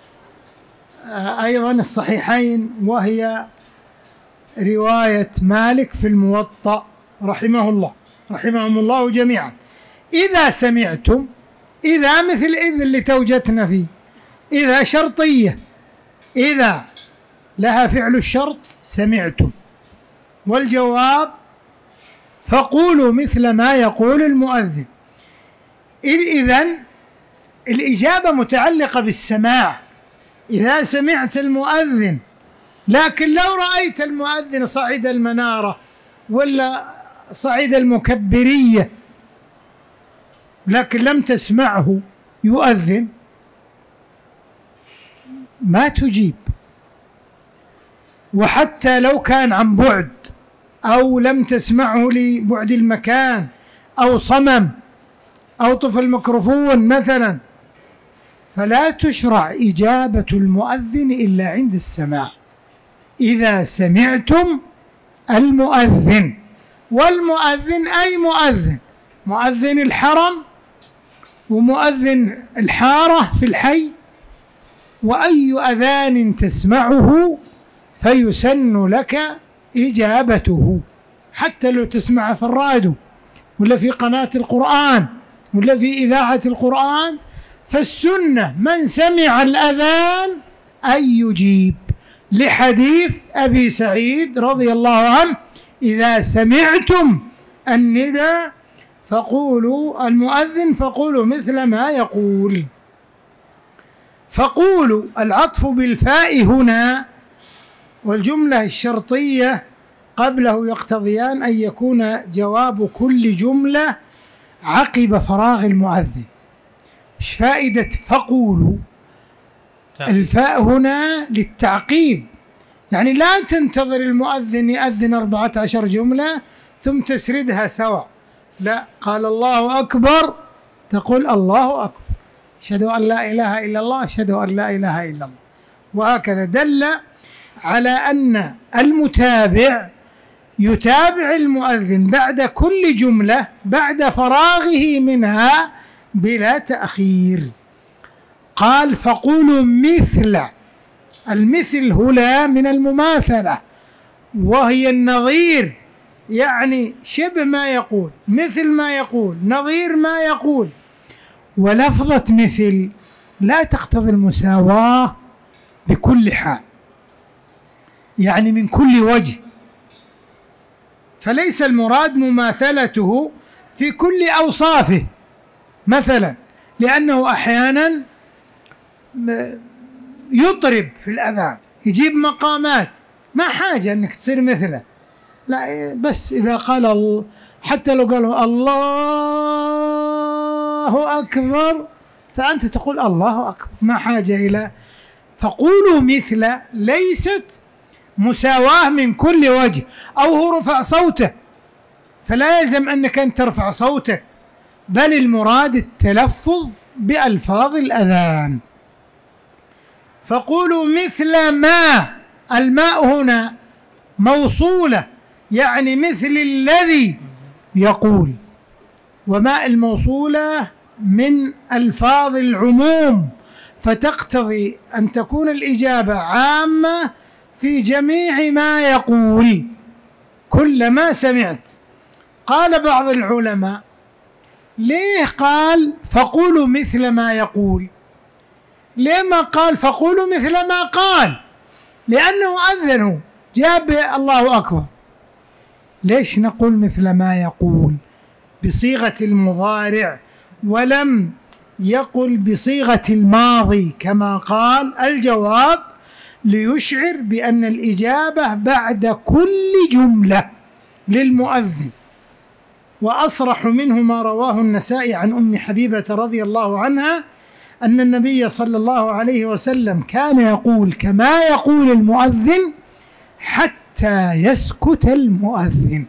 أيضا الصحيحين، وهي رواية مالك في الموطأ رحمه الله رحمهم الله جميعا. إذا سمعتم، إذا مثل إذ اللي توجتنا فيه، إذا شرطية، إذا لها فعل الشرط سمعتم، والجواب فقولوا مثل ما يقول المؤذن. إذن الإجابة متعلقة بالسماع. إذا سمعت المؤذن، لكن لو رأيت المؤذن صعد المنارة ولا صعد المكبرية لكن لم تسمعه يؤذن، ما تجيب. وحتى لو كان عن بعد أو لم تسمعه لبعد المكان أو صمم أو طفى الميكروفون مثلا، فلا تشرع إجابة المؤذن إلا عند السماع. إذا سمعتم المؤذن، والمؤذن أي مؤذن، مؤذن الحرم ومؤذن الحارة في الحي، وأي أذان تسمعه فيسن لك إجابته، حتى لو تسمع في الراديو ولا في قناة القرآن ولا في إذاعة القرآن، فالسنة من سمع الأذان أن يجيب، لحديث أبي سعيد رضي الله عنه: إذا سمعتم النداء فقولوا المؤذن فقولوا مثل ما يقول. فقولوا العطف بالفاء هنا والجملة الشرطية قبله يقتضيان أن يكون جواب كل جملة عقب فراغ المؤذن. ايش فائدة فقولوا؟ الفاء هنا للتعقيب، يعني لا تنتظر المؤذن يأذن أربعة عشر جملة ثم تسردها سوا، لا، قال الله أكبر تقول الله أكبر، أشهد أن لا إله إلا الله، أشهد أن لا إله إلا الله، وهكذا. دل على أن المتابع يتابع المؤذن بعد كل جملة بعد فراغه منها بلا تأخير. قال فقولوا مثل، المثل هنا من المماثلة وهي النظير، يعني شبه ما يقول، مثل ما يقول، نظير ما يقول. ولفظة مثل لا تقتضي المساواة بكل حال، يعني من كل وجه، فليس المراد مماثلته في كل أوصافه مثلا، لأنه أحيانا يطرب في الأذان، يجيب مقامات، ما حاجة أنك تصير مثله، لا، بس إذا قال حتى لو قالوا الله أكبر فأنت تقول الله أكبر، ما حاجة إلى. فقولوا مثل ليست مساواة من كل وجه، أو هو رفع صوته فلا يلزم أنك أن ترفع صوتك، بل المراد التلفظ بألفاظ الأذان. فقولوا مثل ما، الماء هنا موصولة يعني مثل الذي يقول، وماء الموصولة من ألفاظ العموم، فتقتضي أن تكون الإجابة عامة في جميع ما يقول كلما سمعت. قال بعض العلماء: ليه قال فقولوا مثل ما يقول؟ ليه ما قال فقولوا مثل ما قال؟ لأنه أذنوا جاب الله أكبر. ليش نقول مثل ما يقول بصيغة المضارع ولم يقل بصيغة الماضي كما قال؟ الجواب: ليشعر بأن الإجابة بعد كل جملة للمؤذن. وأصرح منه ما رواه النسائي عن أم حبيبة رضي الله عنها أن النبي صلى الله عليه وسلم كان يقول كما يقول المؤذن حتى يسكت المؤذن،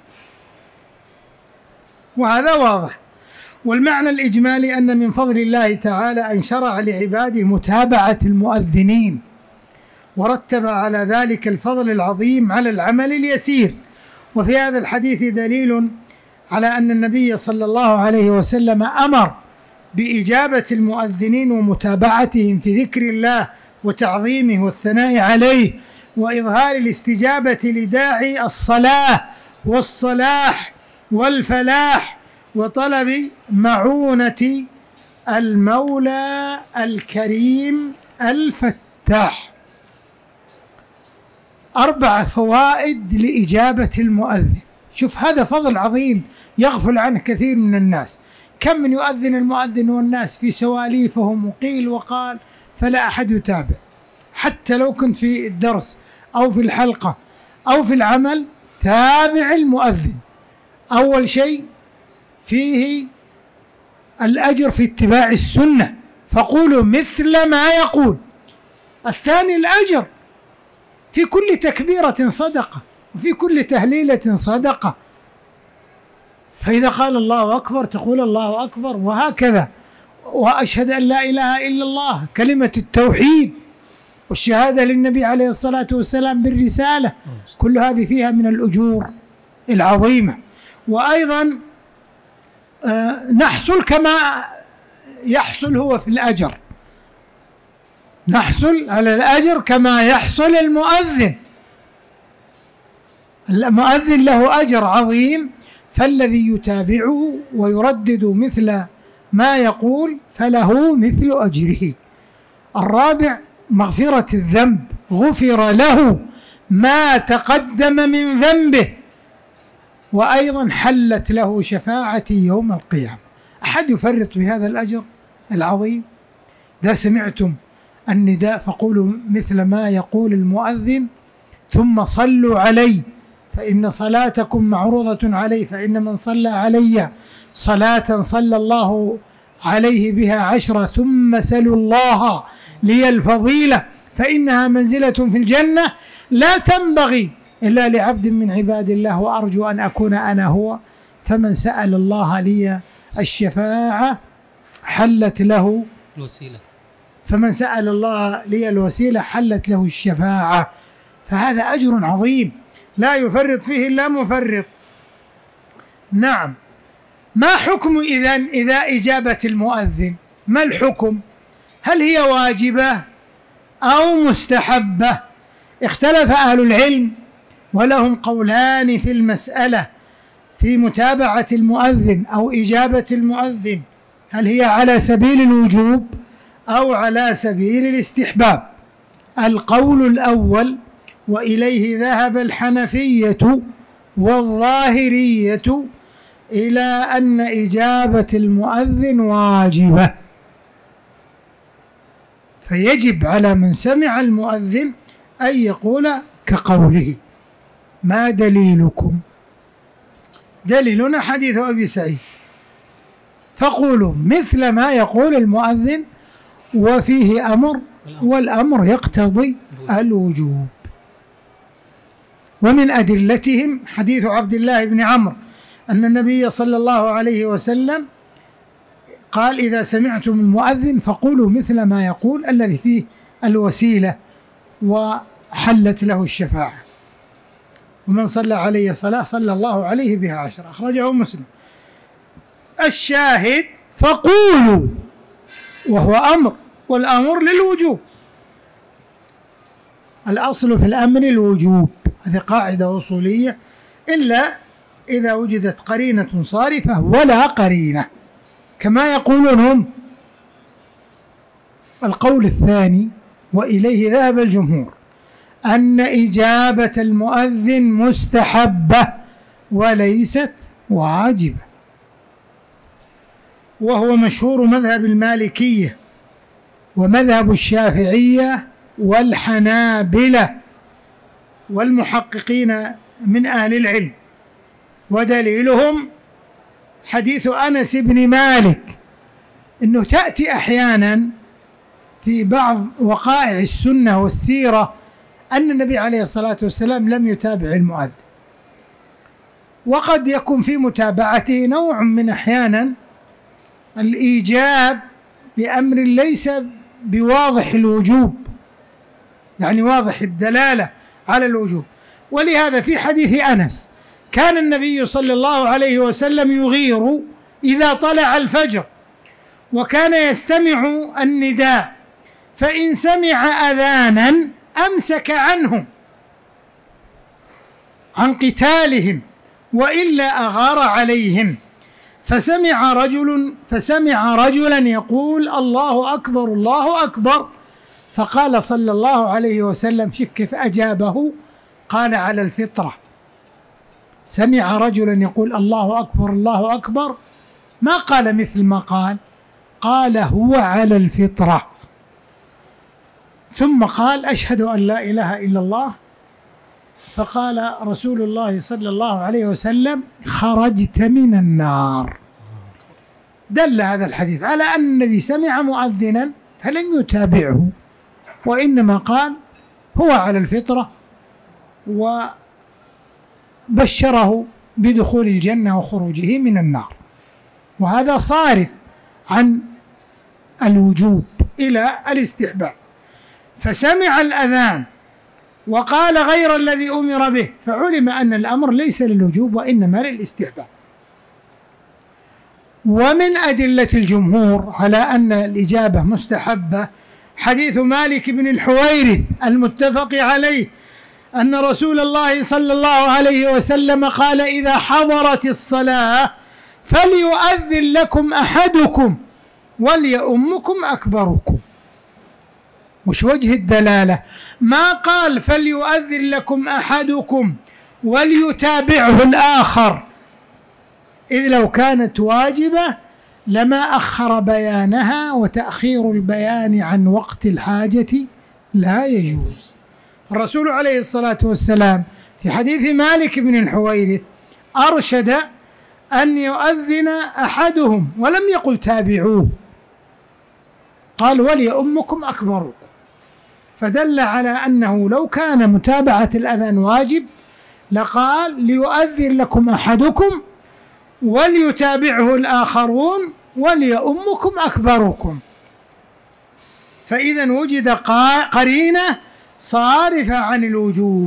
وهذا واضح. والمعنى الإجمالي أن من فضل الله تعالى أن شرع لعباده متابعة المؤذنين، ورتب على ذلك الفضل العظيم على العمل اليسير. وفي هذا الحديث دليل على أن النبي صلى الله عليه وسلم أمر بإجابة المؤذنين ومتابعتهم في ذكر الله وتعظيمه والثناء عليه، وإظهار الاستجابة لداعي الصلاة والصلاح والفلاح، وطلب معونة المولى الكريم الفتاح. أربع فوائد لإجابة المؤذن. شوف هذا فضل عظيم يغفل عنه كثير من الناس. كم من يؤذن المؤذن والناس في سواليفهم وقيل وقال، فلا أحد يتابع. حتى لو كنت في الدرس أو في الحلقة أو في العمل، تابع المؤذن. أول شيء فيه الأجر في اتباع السنة، فقولوا مثل ما يقول. الثاني الأجر في كل تكبيرة صدقة، وفي كل تهليلة صدقة. فإذا قال الله أكبر تقول الله أكبر، وهكذا. وأشهد أن لا إله إلا الله، كلمة التوحيد والشهادة للنبي عليه الصلاة والسلام بالرسالة، كل هذه فيها من الأجور العظيمة. وأيضا نحصل كما يحصل هو في الأجر، نحصل على الأجر كما يحصل المؤذن. المؤذن له أجر عظيم، فالذي يتابعه ويردد مثل ما يقول فله مثل أجره. الرابع مغفرة الذنب، غفر له ما تقدم من ذنبه، وأيضا حلت له شفاعتي يوم القيامة. أحد يفرط بهذا الأجر العظيم؟ إذا سمعتم النداء فقولوا مثل ما يقول المؤذن، ثم صلوا علي فإن صلاتكم معروضة علي، فإن من صلى علي صلاة صلى الله عليه بها عشرة، ثم سلوا الله لي الفضيلة فإنها منزلة في الجنة لا تنبغي إلا لعبد من عباد الله، وأرجو أن أكون أنا هو. فمن سأل الله لي الشفاعة حلت له الوسيلة، فمن سأل الله لي الوسيلة حلت له الشفاعة. فهذا أجر عظيم لا يفرط فيه إلا مفرط. نعم. ما حكم إذن إذا إجابة المؤذن؟ ما الحكم؟ هل هي واجبة أو مستحبة؟ اختلف أهل العلم ولهم قولان في المسألة في متابعة المؤذن أو إجابة المؤذن، هل هي على سبيل الوجوب أو على سبيل الاستحباب؟ القول الأول وإليه ذهب الحنفية والظاهرية إلى أن إجابة المؤذن واجبة، فيجب على من سمع المؤذن أن يقول كقوله. ما دليلكم؟ دليلنا حديث أبي سعيد، فقولوا مثل ما يقول المؤذن وفيه أمر، والأمر يقتضي الوجوب. ومن أدلتهم حديث عبد الله بن عمرو أن النبي صلى الله عليه وسلم قال: إذا سمعتم المؤذن فقولوا مثل ما يقول الذي فيه الوسيلة وحلت له الشفاعة، ومن صلى عليه صلاة صلى الله عليه بها عشر، أخرجه مسلم. الشاهد فقولوا، وهو أمر، والأمر للوجوب، الأصل في الأمر الوجوب، هذه قاعدة أصولية، إلا إذا وجدت قرينة صارفة ولا قرينة، كما يقولون هم. القول الثاني وإليه ذهب الجمهور أن إجابة المؤذن مستحبة وليست واجبة، وهو مشهور مذهب المالكية ومذهب الشافعية والحنابلة والمحققين من أهل العلم. ودليلهم حديث أنس بن مالك، أنه تأتي أحيانا في بعض وقائع السنة والسيرة أن النبي عليه الصلاة والسلام لم يتابع المؤذن، وقد يكون في متابعته نوع من أحيانا الإيجاب بأمر ليس بواضح الوجوب، يعني واضح الدلالة على الوجوب. ولهذا في حديث أنس كان النبي صلى الله عليه وسلم يغير إذا طلع الفجر، وكان يستمع النداء، فإن سمع أذانا أمسك عنهم عن قتالهم، وإلا أغار عليهم. فسمع رجل فسمع رجلا يقول: الله أكبر الله أكبر، فقال صلى الله عليه وسلم، شوف كيف أجابه، قال: على الفطرة. سمع رجلا يقول: الله أكبر الله أكبر، ما قال مثل ما قال، قال: هو على الفطرة. ثم قال: أشهد أن لا إله إلا الله. فقال رسول الله صلى الله عليه وسلم: خرجت من النار. دل هذا الحديث على أن النبي سمع مؤذنا فلم يتابعه، وإنما قال: هو على الفطرة، وبشره بدخول الجنة وخروجه من النار. وهذا صارف عن الوجوب إلى الاستحباب. فسمع الأذان وقال غير الذي أمر به، فعلم أن الأمر ليس للوجوب وإنما للاستحباب. ومن أدلة الجمهور على أن الإجابة مستحبة حديث مالك بن الحويرث المتفق عليه أن رسول الله صلى الله عليه وسلم قال: إذا حضرت الصلاة فليؤذن لكم أحدكم وليؤمكم أكبركم. وش وجه الدلالة؟ ما قال فليؤذن لكم أحدكم وليتابعه الآخر، إذ لو كانت واجبة لما أخر بيانها، وتأخير البيان عن وقت الحاجة لا يجوز. الرسول عليه الصلاة والسلام في حديث مالك بن الحويرث أرشد أن يؤذن أحدهم ولم يقل تابعوه، قال: وليؤمكم أكبركم. فدل على أنه لو كان متابعة الأذان واجب لقال: ليؤذن لكم أحدكم وليتابعه الآخرون وليؤمكم أكبركم. فإذا وجد قرينة صارفة عن الوجوب،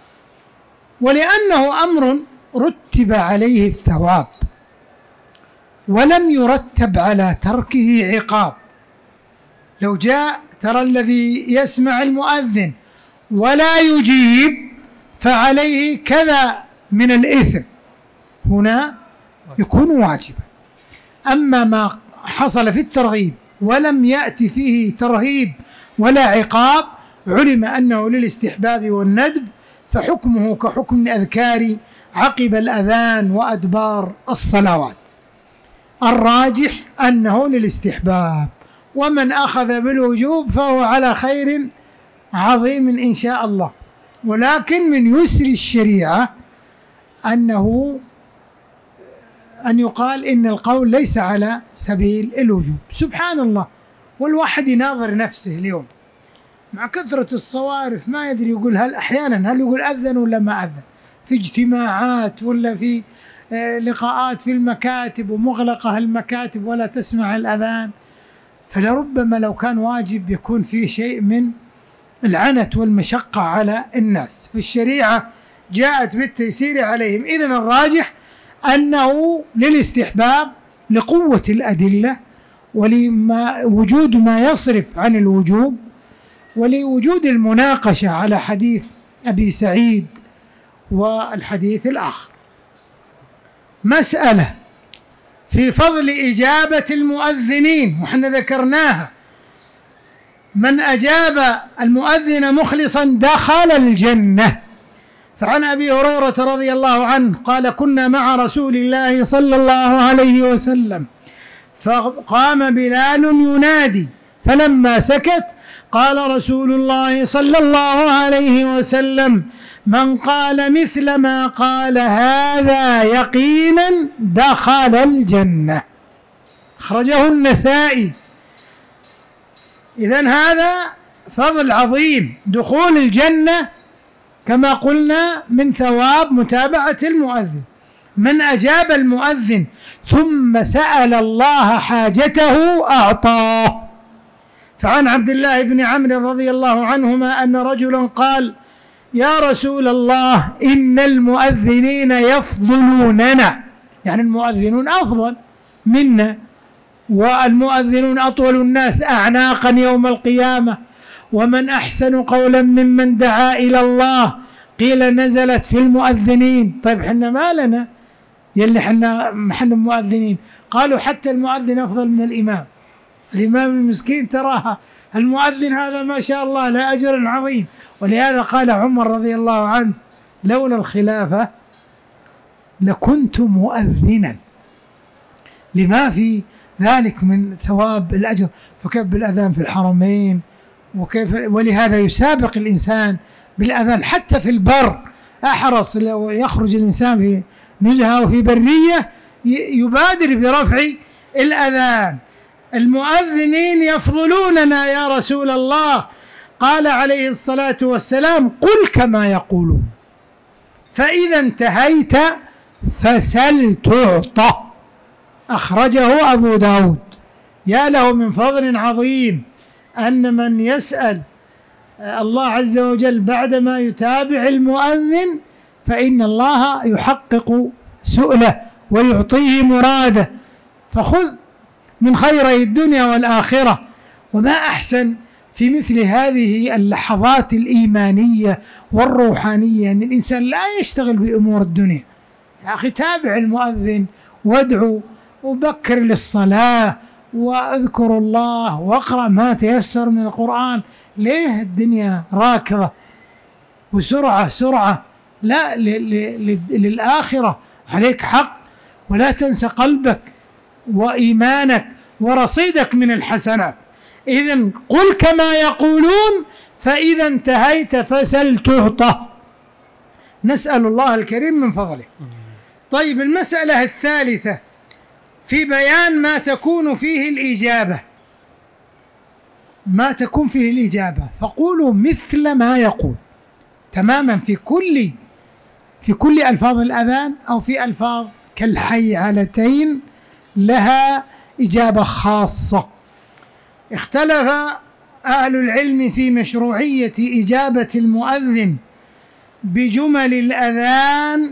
ولأنه أمر رتب عليه الثواب ولم يرتب على تركه عقاب. لو جاء ترى الذي يسمع المؤذن ولا يجيب فعليه كذا من الإثم، هنا يكون واجبا. أما ما حصل في الترغيب ولم يأتي فيه ترهيب ولا عقاب، علم أنه للاستحباب والندب، فحكمه كحكم الأذكار عقب الأذان وأدبار الصلوات. الراجح أنه للاستحباب، ومن أخذ بالوجوب فهو على خير عظيم إن شاء الله. ولكن من يسر الشريعة أنه أن يقال إن القول ليس على سبيل الوجوب. سبحان الله، والواحد يناظر نفسه اليوم مع كثرة الصوارف، ما يدري يقول هل أحيانا هل يقول أذن ولا ما أذن، في اجتماعات ولا في لقاءات في المكاتب ومغلقة المكاتب ولا تسمع الأذان. فلربما لو كان واجب يكون فيه شيء من العنت والمشقة على الناس، في الشريعة جاءت بالتيسير عليهم. إذن الراجح أنه للاستحباب لقوة الأدلة، ولوجود ما يصرف عن الوجوب، ولوجود المناقشة على حديث أبي سعيد والحديث الآخر. مسألة في فضل إجابة المؤذنين، وحنا ذكرناها، من أجاب المؤذن مخلصا دخل الجنة. فعن أبي هريرة رضي الله عنه قال: كنا مع رسول الله صلى الله عليه وسلم فقام بلال ينادي، فلما سكت قال رسول الله صلى الله عليه وسلم: من قال مثل ما قال هذا يقينا دخل الجنة. أخرجه النسائي. إذن هذا فضل عظيم، دخول الجنة كما قلنا من ثواب متابعة المؤذن. من أجاب المؤذن ثم سأل الله حاجته أعطاه. فعن عبد الله بن عمرو رضي الله عنهما أن رجلا قال: يا رسول الله إن المؤذنين يفضلوننا، يعني المؤذنون أفضل منا، والمؤذنون أطول الناس أعناقا يوم القيامة، ومن أحسن قولا ممن دعا إلى الله. قيل نزلت في المؤذنين. طيب حنا ما لنا يلي حنا محل المؤذنين؟ قالوا حتى المؤذن أفضل من الإمام. الإمام المسكين تراها، المؤذن هذا ما شاء الله لا أجر عظيم. ولهذا قال عمر رضي الله عنه: لولا الخلافة لكنت مؤذنا، لما في ذلك من ثواب الأجر. فكيف بالأذان في الحرمين، وكيف ولهذا يسابق الإنسان بالأذان حتى في البر. أحرص لو يخرج الإنسان في نزهة وفي برية يبادر برفع الأذان. المؤذنين يفضلوننا يا رسول الله. قال عليه الصلاة والسلام: قل كما يقولون، فإذا انتهيت فسل تعطى. أخرجه أبو داود. يا له من فضل عظيم أن من يسأل الله عز وجل بعدما يتابع المؤذن فإن الله يحقق سؤله ويعطيه مراده. فخذ من خيري الدنيا والآخرة. وما أحسن في مثل هذه اللحظات الإيمانية والروحانية أن الإنسان لا يشتغل بأمور الدنيا. يا أخي تابع المؤذن وادعو وبكر للصلاة واذكر الله واقرأ ما تيسر من القرآن. ليه الدنيا راكضة وسرعة سرعة؟ لا، للآخرة عليك حق، ولا تنسى قلبك وإيمانك ورصيدك من الحسنات. إذن قل كما يقولون، فإذا انتهيت فسل تعطى. نسأل الله الكريم من فضله. طيب، المسألة الثالثة في بيان ما تكون فيه الإجابة. ما تكون فيه الإجابة فقولوا مثل ما يقول تماما في كل في كل ألفاظ الأذان، أو في ألفاظ كالحي علتين لها إجابة خاصة. اختلف أهل العلم في مشروعية إجابة المؤذن بجمل الأذان.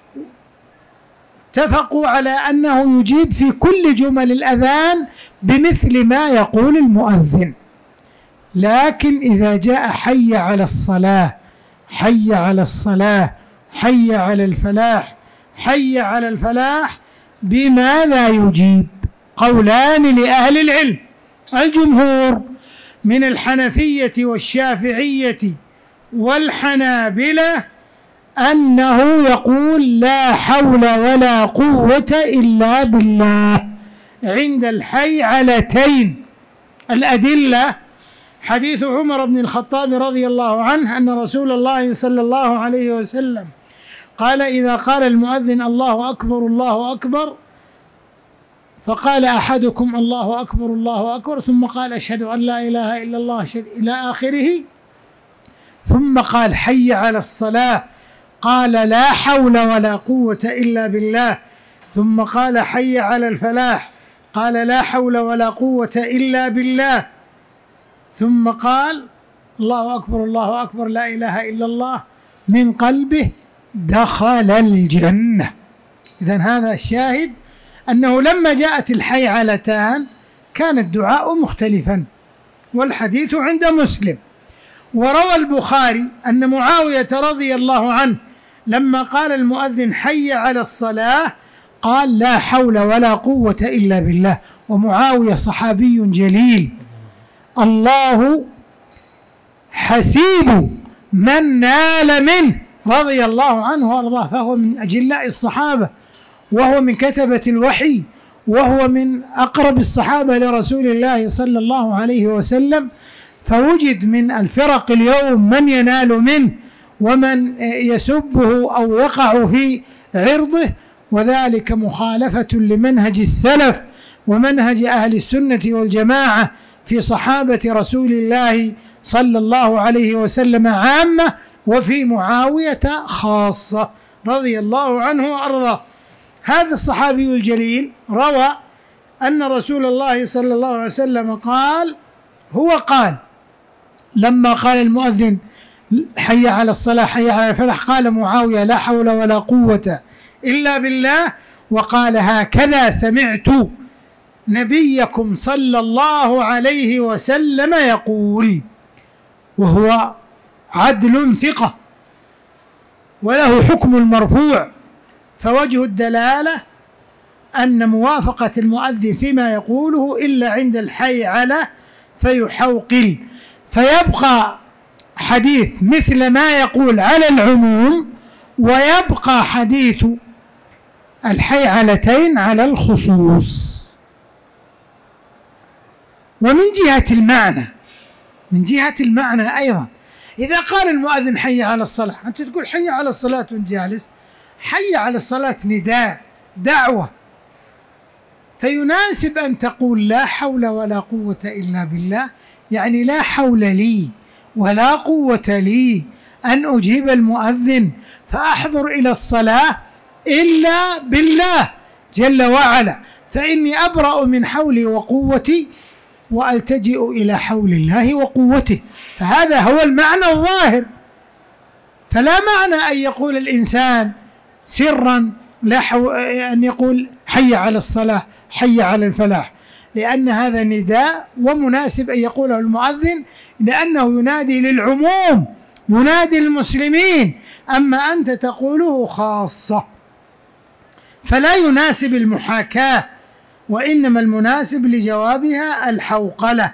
اتفقوا على أنه يجيب في كل جمل الأذان بمثل ما يقول المؤذن، لكن إذا جاء حي على الصلاة، حي على الصلاة، حي على الفلاح، حي على الفلاح، بماذا يجيب؟ قولان لأهل العلم. الجمهور من الحنفية والشافعية والحنابلة أنه يقول لا حول ولا قوة إلا بالله عند الحي علتين. الأدلة: حديث عمر بن الخطاب رضي الله عنه أن رسول الله صلى الله عليه وسلم قال: إذا قال المؤذن الله أكبر الله أكبر، فقال أحدكم الله أكبر الله أكبر، ثم قال: أشهد أن لا إله إلا الله أشهد إلى آخره، ثم قال: حي على الصلاة، قال: لا حول ولا قوة إلا بالله، ثم قال: حي على الفلاح، قال: لا حول ولا قوة إلا بالله، ثم قال: الله أكبر الله أكبر لا إله إلا الله، من قلبه دخل الجنة. إذن هذا الشاهد أنه لما جاءت الحيعلتان كان الدعاء مختلفا، والحديث عند مسلم. وروى البخاري أن معاوية رضي الله عنه لما قال المؤذن حي على الصلاة قال: لا حول ولا قوة إلا بالله. ومعاوية صحابي جليل، الله حسيب من نال منه رضي الله عنه وارضاه، فهو من أجلاء الصحابة، وهو من كتبة الوحي، وهو من أقرب الصحابة لرسول الله صلى الله عليه وسلم. فوجد من الفرق اليوم من ينال منه ومن يسبه أو يقع في عرضه، وذلك مخالفة لمنهج السلف ومنهج أهل السنة والجماعة في صحابة رسول الله صلى الله عليه وسلم عامة، وفي معاوية خاصة رضي الله عنه وأرضاه. هذا الصحابي الجليل روى أن رسول الله صلى الله عليه وسلم قال، هو قال لما قال المؤذن حي على الصلاة حي على الفلاح، قال معاوية: لا حول ولا قوة إلا بالله، وقال: هكذا سمعت نبيكم صلى الله عليه وسلم يقول. وهو عدل ثقة وله حكم المرفوع، فوجه الدلالة أن موافقة المؤذن فيما يقوله إلا عند الحي على فيحوقل، فيبقى حديث مثل ما يقول على العموم، ويبقى حديث الحي علتين على الخصوص. ومن جهة المعنى من جهة المعنى أيضا، إذا قال المؤذن حي على الصلاة، أنت تقول حي على الصلاة وأنت جالس، حي على الصلاة نداء دعوة، فيناسب أن تقول: لا حول ولا قوة إلا بالله، يعني لا حول لي ولا قوة لي أن أجيب المؤذن فأحضر إلى الصلاة إلا بالله جل وعلا، فإني أبرأ من حولي وقوتي وألتجئ إلى حول الله وقوته. فهذا هو المعنى الظاهر. فلا معنى أن يقول الإنسان سرا لا حو... أن يقول حي على الصلاة حي على الفلاح، لأن هذا نداء، ومناسب أن يقوله المؤذن لأنه ينادي للعموم، ينادي المسلمين، أما أنت تقوله خاصة، فلا يناسب المحاكاة، وإنما المناسب لجوابها الحوقلة.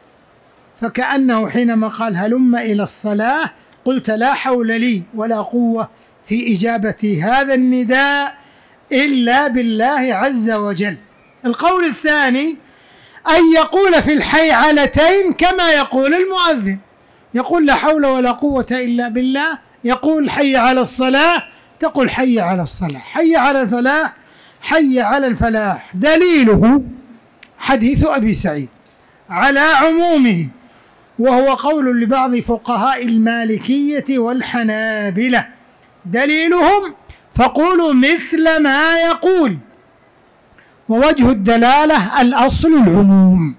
فكأنه حينما قال هلم إلى الصلاة قلت: لا حول لي ولا قوة في إجابة هذا النداء إلا بالله عز وجل. القول الثاني أن يقول في الحيعلتين كما يقول المؤذن، يقول: لا حول ولا قوة إلا بالله، يقول: حي على الصلاة، تقول: حي على الصلاة، حي على الفلاح، حي على الفلاح. دليله حديث أبي سعيد على عمومه، وهو قول لبعض فقهاء المالكية والحنابلة. دليلهم: فقولوا مثل ما يقول. ووجه الدلالة الأصل العموم.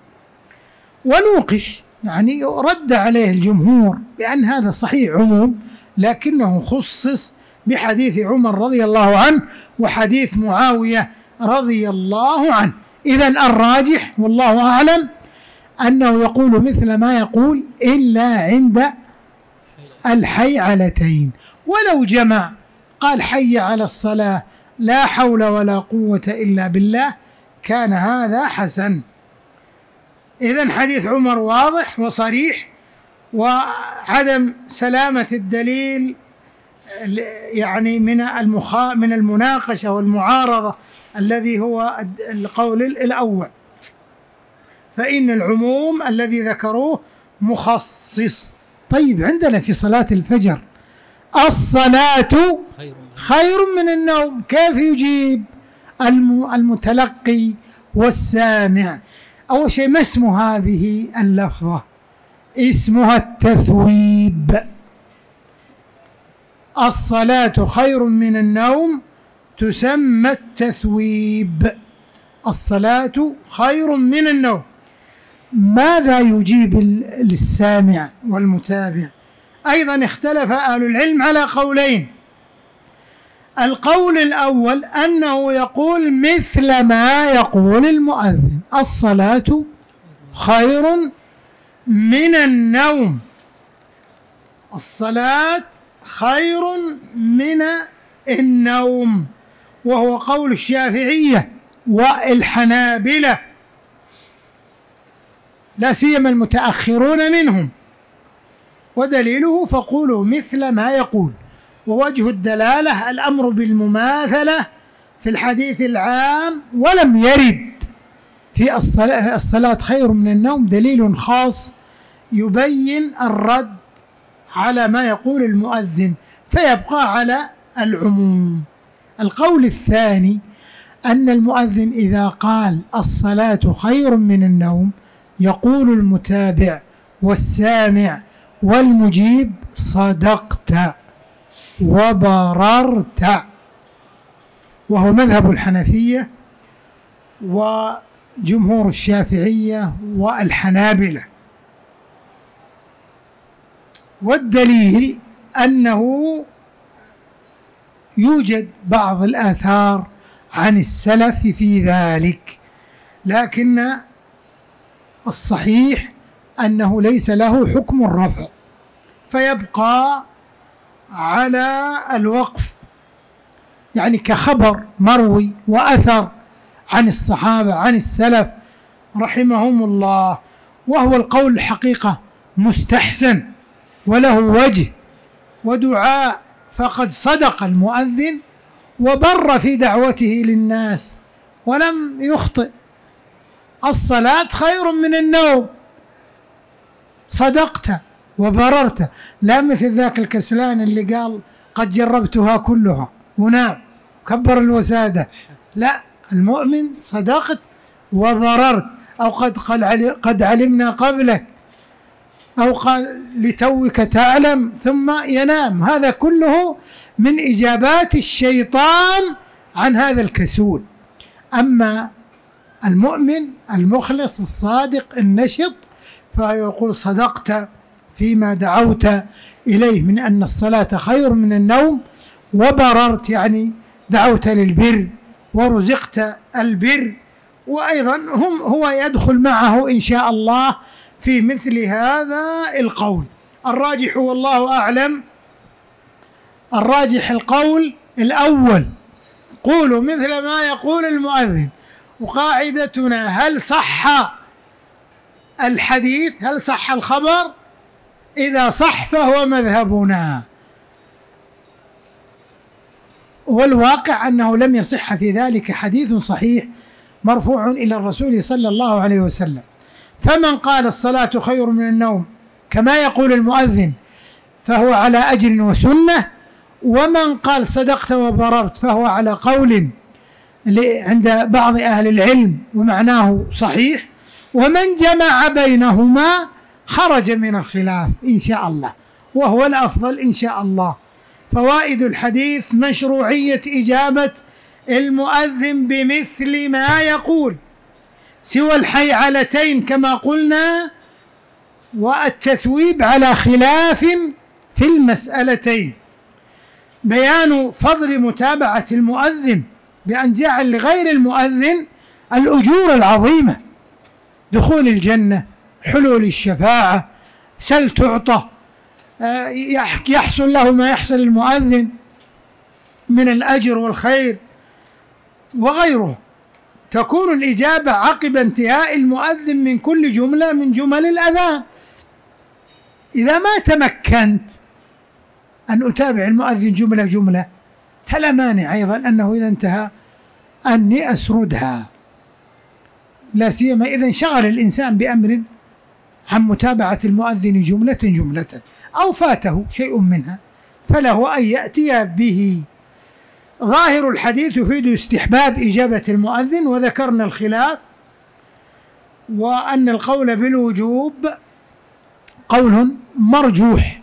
ونوقش، يعني رد عليه الجمهور بأن هذا صحيح عموم، لكنه خصص بحديث عمر رضي الله عنه وحديث معاوية رضي الله عنه. إذن الراجح والله أعلم أنه يقول مثل ما يقول إلا عند الحيعلتين. ولو جمع قال حي على الصلاة لا حول ولا قوة إلا بالله كان هذا حسن. إذن حديث عمر واضح وصريح، وعدم سلامة الدليل يعني من المخا من المناقشة والمعارضة الذي هو القول الأول. فإن العموم الذي ذكروه مخصص. طيب عندنا في صلاة الفجر الصلاة خير من النوم، كيف يجيب المتلقي والسامع؟ أول شيء ما اسم هذه اللفظة؟ اسمها التثويب. الصلاة خير من النوم تسمى التثويب. الصلاة خير من النوم. ماذا يجيب للسامع والمتابع؟ أيضا اختلف أهل العلم على قولين. القول الأول أنه يقول مثل ما يقول المؤذن: الصلاة خير من النوم. الصلاة خير من النوم، وهو قول الشافعية والحنابلة، لا سيما المتأخرون منهم. ودليله فقولوا مثل ما يقول. ووجه الدلالة الأمر بالمماثلة في الحديث العام، ولم يرد في الصلاة, الصلاة خير من النوم دليل خاص يبين الرد على ما يقول المؤذن، فيبقى على العموم. القول الثاني أن المؤذن إذا قال الصلاة خير من النوم يقول المتابع والسامع والمجيب: صدقت وبررت. وهو مذهب الحنفية وجمهور الشافعية والحنابلة. والدليل أنه يوجد بعض الآثار عن السلف في ذلك، لكن الصحيح أنه ليس له حكم الرفع، فيبقى على الوقف، يعني كخبر مروي وأثر عن الصحابة عن السلف رحمهم الله. وهو القول الحقيقة مستحسن وله وجه ودعاء، فقد صدق المؤذن وبر في دعوته للناس ولم يخطئ. الصلاة خير من النوم، صدقت وبررت، لا مثل ذاك الكسلان اللي قال قد جربتها كلها ونام كبر الوسادة. لا، المؤمن صدقت وبررت، أو قد قد علمنا قبلك، أو قال لتوك تعلم ثم ينام. هذا كله من إجابات الشيطان عن هذا الكسول. أما المؤمن المخلص الصادق النشط فيقول صدقت فيما دعوت إليه من أن الصلاة خير من النوم، وبررت يعني دعوت للبر ورزقت البر. وأيضا هم هو يدخل معه إن شاء الله في مثل هذا القول. الراجح والله أعلم، الراجح القول الأول: قولوا مثل ما يقول المؤذن. وقاعدتنا: هل صح الحديث، هل صح الخبر؟ إذا صح فهو مذهبنا. والواقع أنه لم يصح في ذلك حديث صحيح مرفوع إلى الرسول صلى الله عليه وسلم. فمن قال الصلاة خير من النوم كما يقول المؤذن فهو على أجر وسنة، ومن قال صدقت وبررت فهو على قول عند بعض أهل العلم ومعناه صحيح، ومن جمع بينهما خرج من الخلاف إن شاء الله، وهو الأفضل إن شاء الله. فوائد الحديث: مشروعية إجابة المؤذن بمثل ما يقول سوى الحيعلتين كما قلنا، والتثويب على خلاف في المسألتين. بيان فضل متابعة المؤذن بأن جعل لغير المؤذن الأجور العظيمة: دخول الجنة، حلول الشفاعة، سل تعطى، يحصل له ما يحصل المؤذن من الأجر والخير وغيره. تكون الإجابة عقب انتهاء المؤذن من كل جملة من جمل الأذان. إذا ما تمكنت أن أتابع المؤذن جملة جملة فلا مانع أيضا أنه إذا انتهى أني أسردها، لا سيما إذا انشغل الإنسان بأمر عن متابعة المؤذن جملة جملة أو فاته شيء منها فله أن يأتي به. ظاهر الحديث يفيد استحباب إجابة المؤذن، وذكرنا الخلاف، وأن القول بالوجوب قول مرجوح.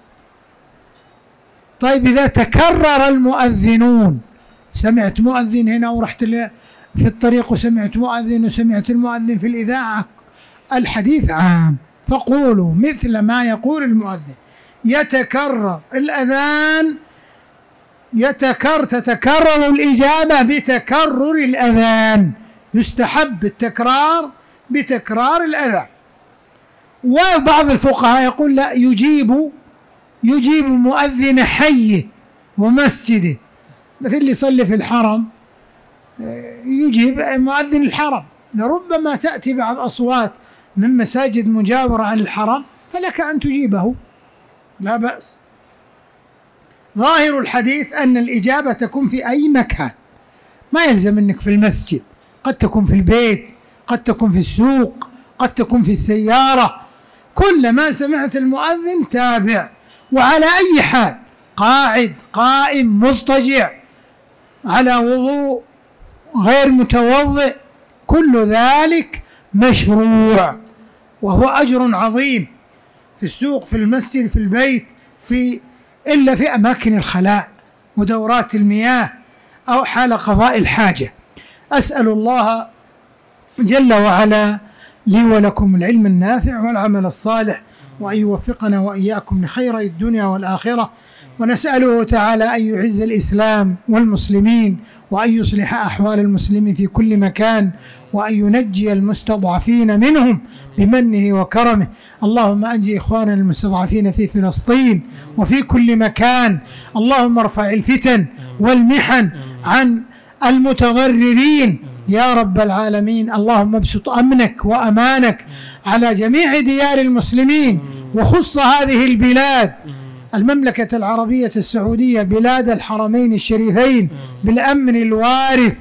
طيب إذا تكرر المؤذنون، سمعت مؤذن هنا ورحت في الطريق وسمعت مؤذن وسمعت المؤذن في الإذاعة، الحديث عام، فقولوا مثل ما يقول المؤذن. يتكرر الأذان، يتكرر تتكرر الإجابة بتكرر الأذان، يستحب التكرار بتكرار الأذان. وبعض الفقهاء يقول لا، يجيب يجيب مؤذن حيه ومسجده، مثل اللي يصلي في الحرم يجيب مؤذن الحرم، لربما تأتي بعض أصوات من مساجد مجاورة عن الحرم فلك أن تجيبه، لا بأس. ظاهر الحديث أن الإجابة تكون في أي مكان، ما يلزم أنك في المسجد، قد تكون في البيت، قد تكون في السوق، قد تكون في السيارة، كلما سمعت المؤذن تابع، وعلى أي حال، قاعد، قائم، مضطجع، على وضوء، غير متوضئ، كل ذلك مشروع، وهو أجر عظيم في السوق، في المسجد، في البيت، في إلا في أماكن الخلاء ودورات المياه أو حال قضاء الحاجة. أسأل الله جل وعلا لي ولكم العلم النافع والعمل الصالح، وأن يوفقنا وإياكم لخير الدنيا والآخرة، ونسأله تعالى أن يعز الإسلام والمسلمين، وأن يصلح أحوال المسلمين في كل مكان، وأن ينجي المستضعفين منهم بمنه وكرمه. اللهم أنجي إخواننا المستضعفين في فلسطين وفي كل مكان، اللهم ارفع الفتن والمحن عن المتضررين يا رب العالمين. اللهم ابسط أمنك وأمانك على جميع ديار المسلمين، وخص هذه البلاد المملكة العربية السعودية، بلاد الحرمين الشريفين، بالأمن الوارث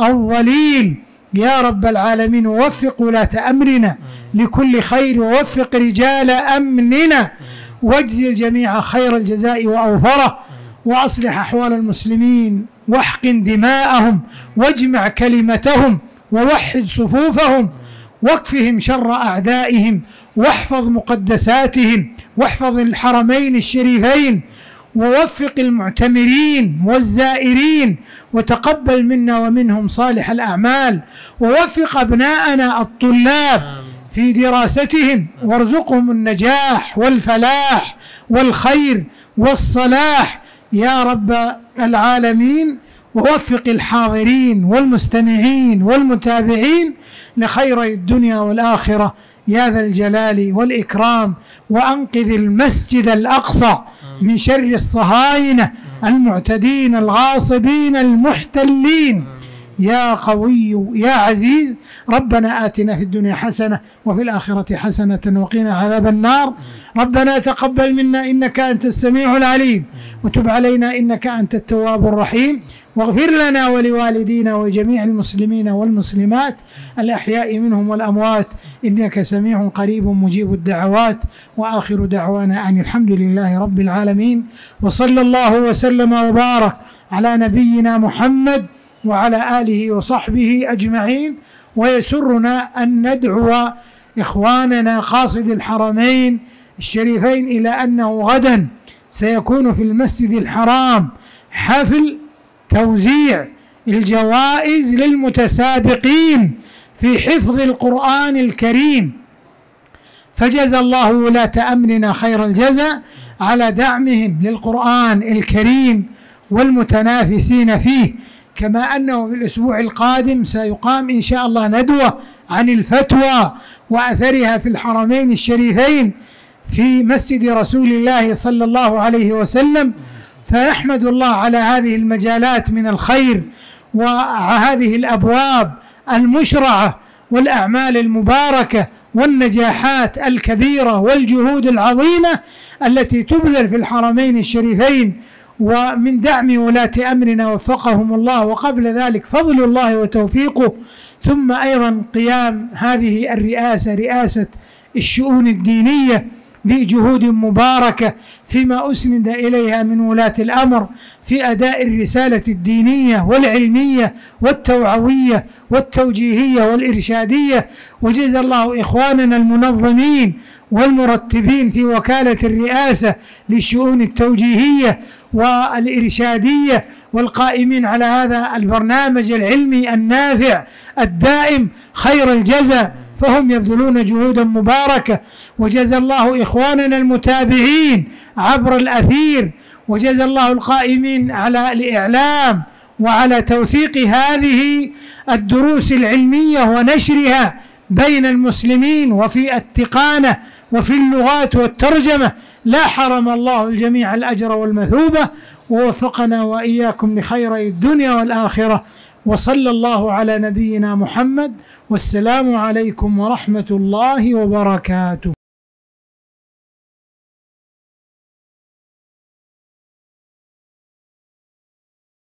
الظليل يا رب العالمين. ووفق ولاة أمرنا لكل خير، ووفق رجال أمننا، واجزي الجميع خير الجزاء وأوفره، وأصلح أحوال المسلمين، واحقن دماءهم، واجمع كلمتهم، ووحد صفوفهم، واكفهم شر أعدائهم، واحفظ مقدساتهم، واحفظ الحرمين الشريفين، ووفق المعتمرين والزائرين، وتقبل منا ومنهم صالح الأعمال، ووفق أبناءنا الطلاب في دراستهم، وارزقهم النجاح والفلاح والخير والصلاح يا رب العالمين. ووفق الحاضرين والمستمعين والمتابعين لخير الدنيا والآخرة يا ذا الجلال والإكرام. وأنقذ المسجد الأقصى من شر الصهاينة المعتدين الغاصبين المحتلين يا قوي يا عزيز. ربنا آتنا في الدنيا حسنة وفي الآخرة حسنة وقنا عذاب النار. ربنا تقبل منا إنك أنت السميع العليم، وتب علينا إنك أنت التواب الرحيم، واغفر لنا ولوالدينا وجميع المسلمين والمسلمات الأحياء منهم والأموات، إنك سميع قريب مجيب الدعوات. وآخر دعوانا أن الحمد لله رب العالمين، وصلى الله وسلم وبارك على نبينا محمد وعلى آله وصحبه أجمعين. ويسرنا أن ندعو إخواننا قاصد الحرمين الشريفين إلى أنه غدا سيكون في المسجد الحرام حفل توزيع الجوائز للمتسابقين في حفظ القرآن الكريم، فجزى الله ولاة أمرنا خير الجزاء على دعمهم للقرآن الكريم والمتنافسين فيه. كما أنه في الأسبوع القادم سيقام إن شاء الله ندوة عن الفتوى وأثرها في الحرمين الشريفين في مسجد رسول الله صلى الله عليه وسلم. فنحمد الله على هذه المجالات من الخير وهذه الأبواب المشرعة والأعمال المباركة والنجاحات الكبيرة والجهود العظيمة التي تبذل في الحرمين الشريفين، ومن دعم ولاة أمرنا وفقهم الله، وقبل ذلك فضل الله وتوفيقه، ثم أيضا قيام هذه الرئاسة رئاسة الشؤون الدينية بجهود مباركة فيما أسند إليها من ولاة الأمر في أداء الرسالة الدينية والعلمية والتوعوية والتوجيهية والإرشادية. وجزا الله إخواننا المنظمين والمرتبين في وكالة الرئاسة للشؤون التوجيهية والإرشادية والقائمين على هذا البرنامج العلمي النافع الدائم خير الجزاء، فهم يبذلون جهودا مباركة. وجزا الله إخواننا المتابعين عبر الأثير، وجزا الله القائمين على الإعلام وعلى توثيق هذه الدروس العلمية ونشرها بين المسلمين وفي التقانة وفي اللغات والترجمة. لا حرم الله الجميع الأجر والمثوبة، ووفقنا وإياكم لخيري الدنيا والآخرة. وصلى الله على نبينا محمد، والسلام عليكم ورحمة الله وبركاته.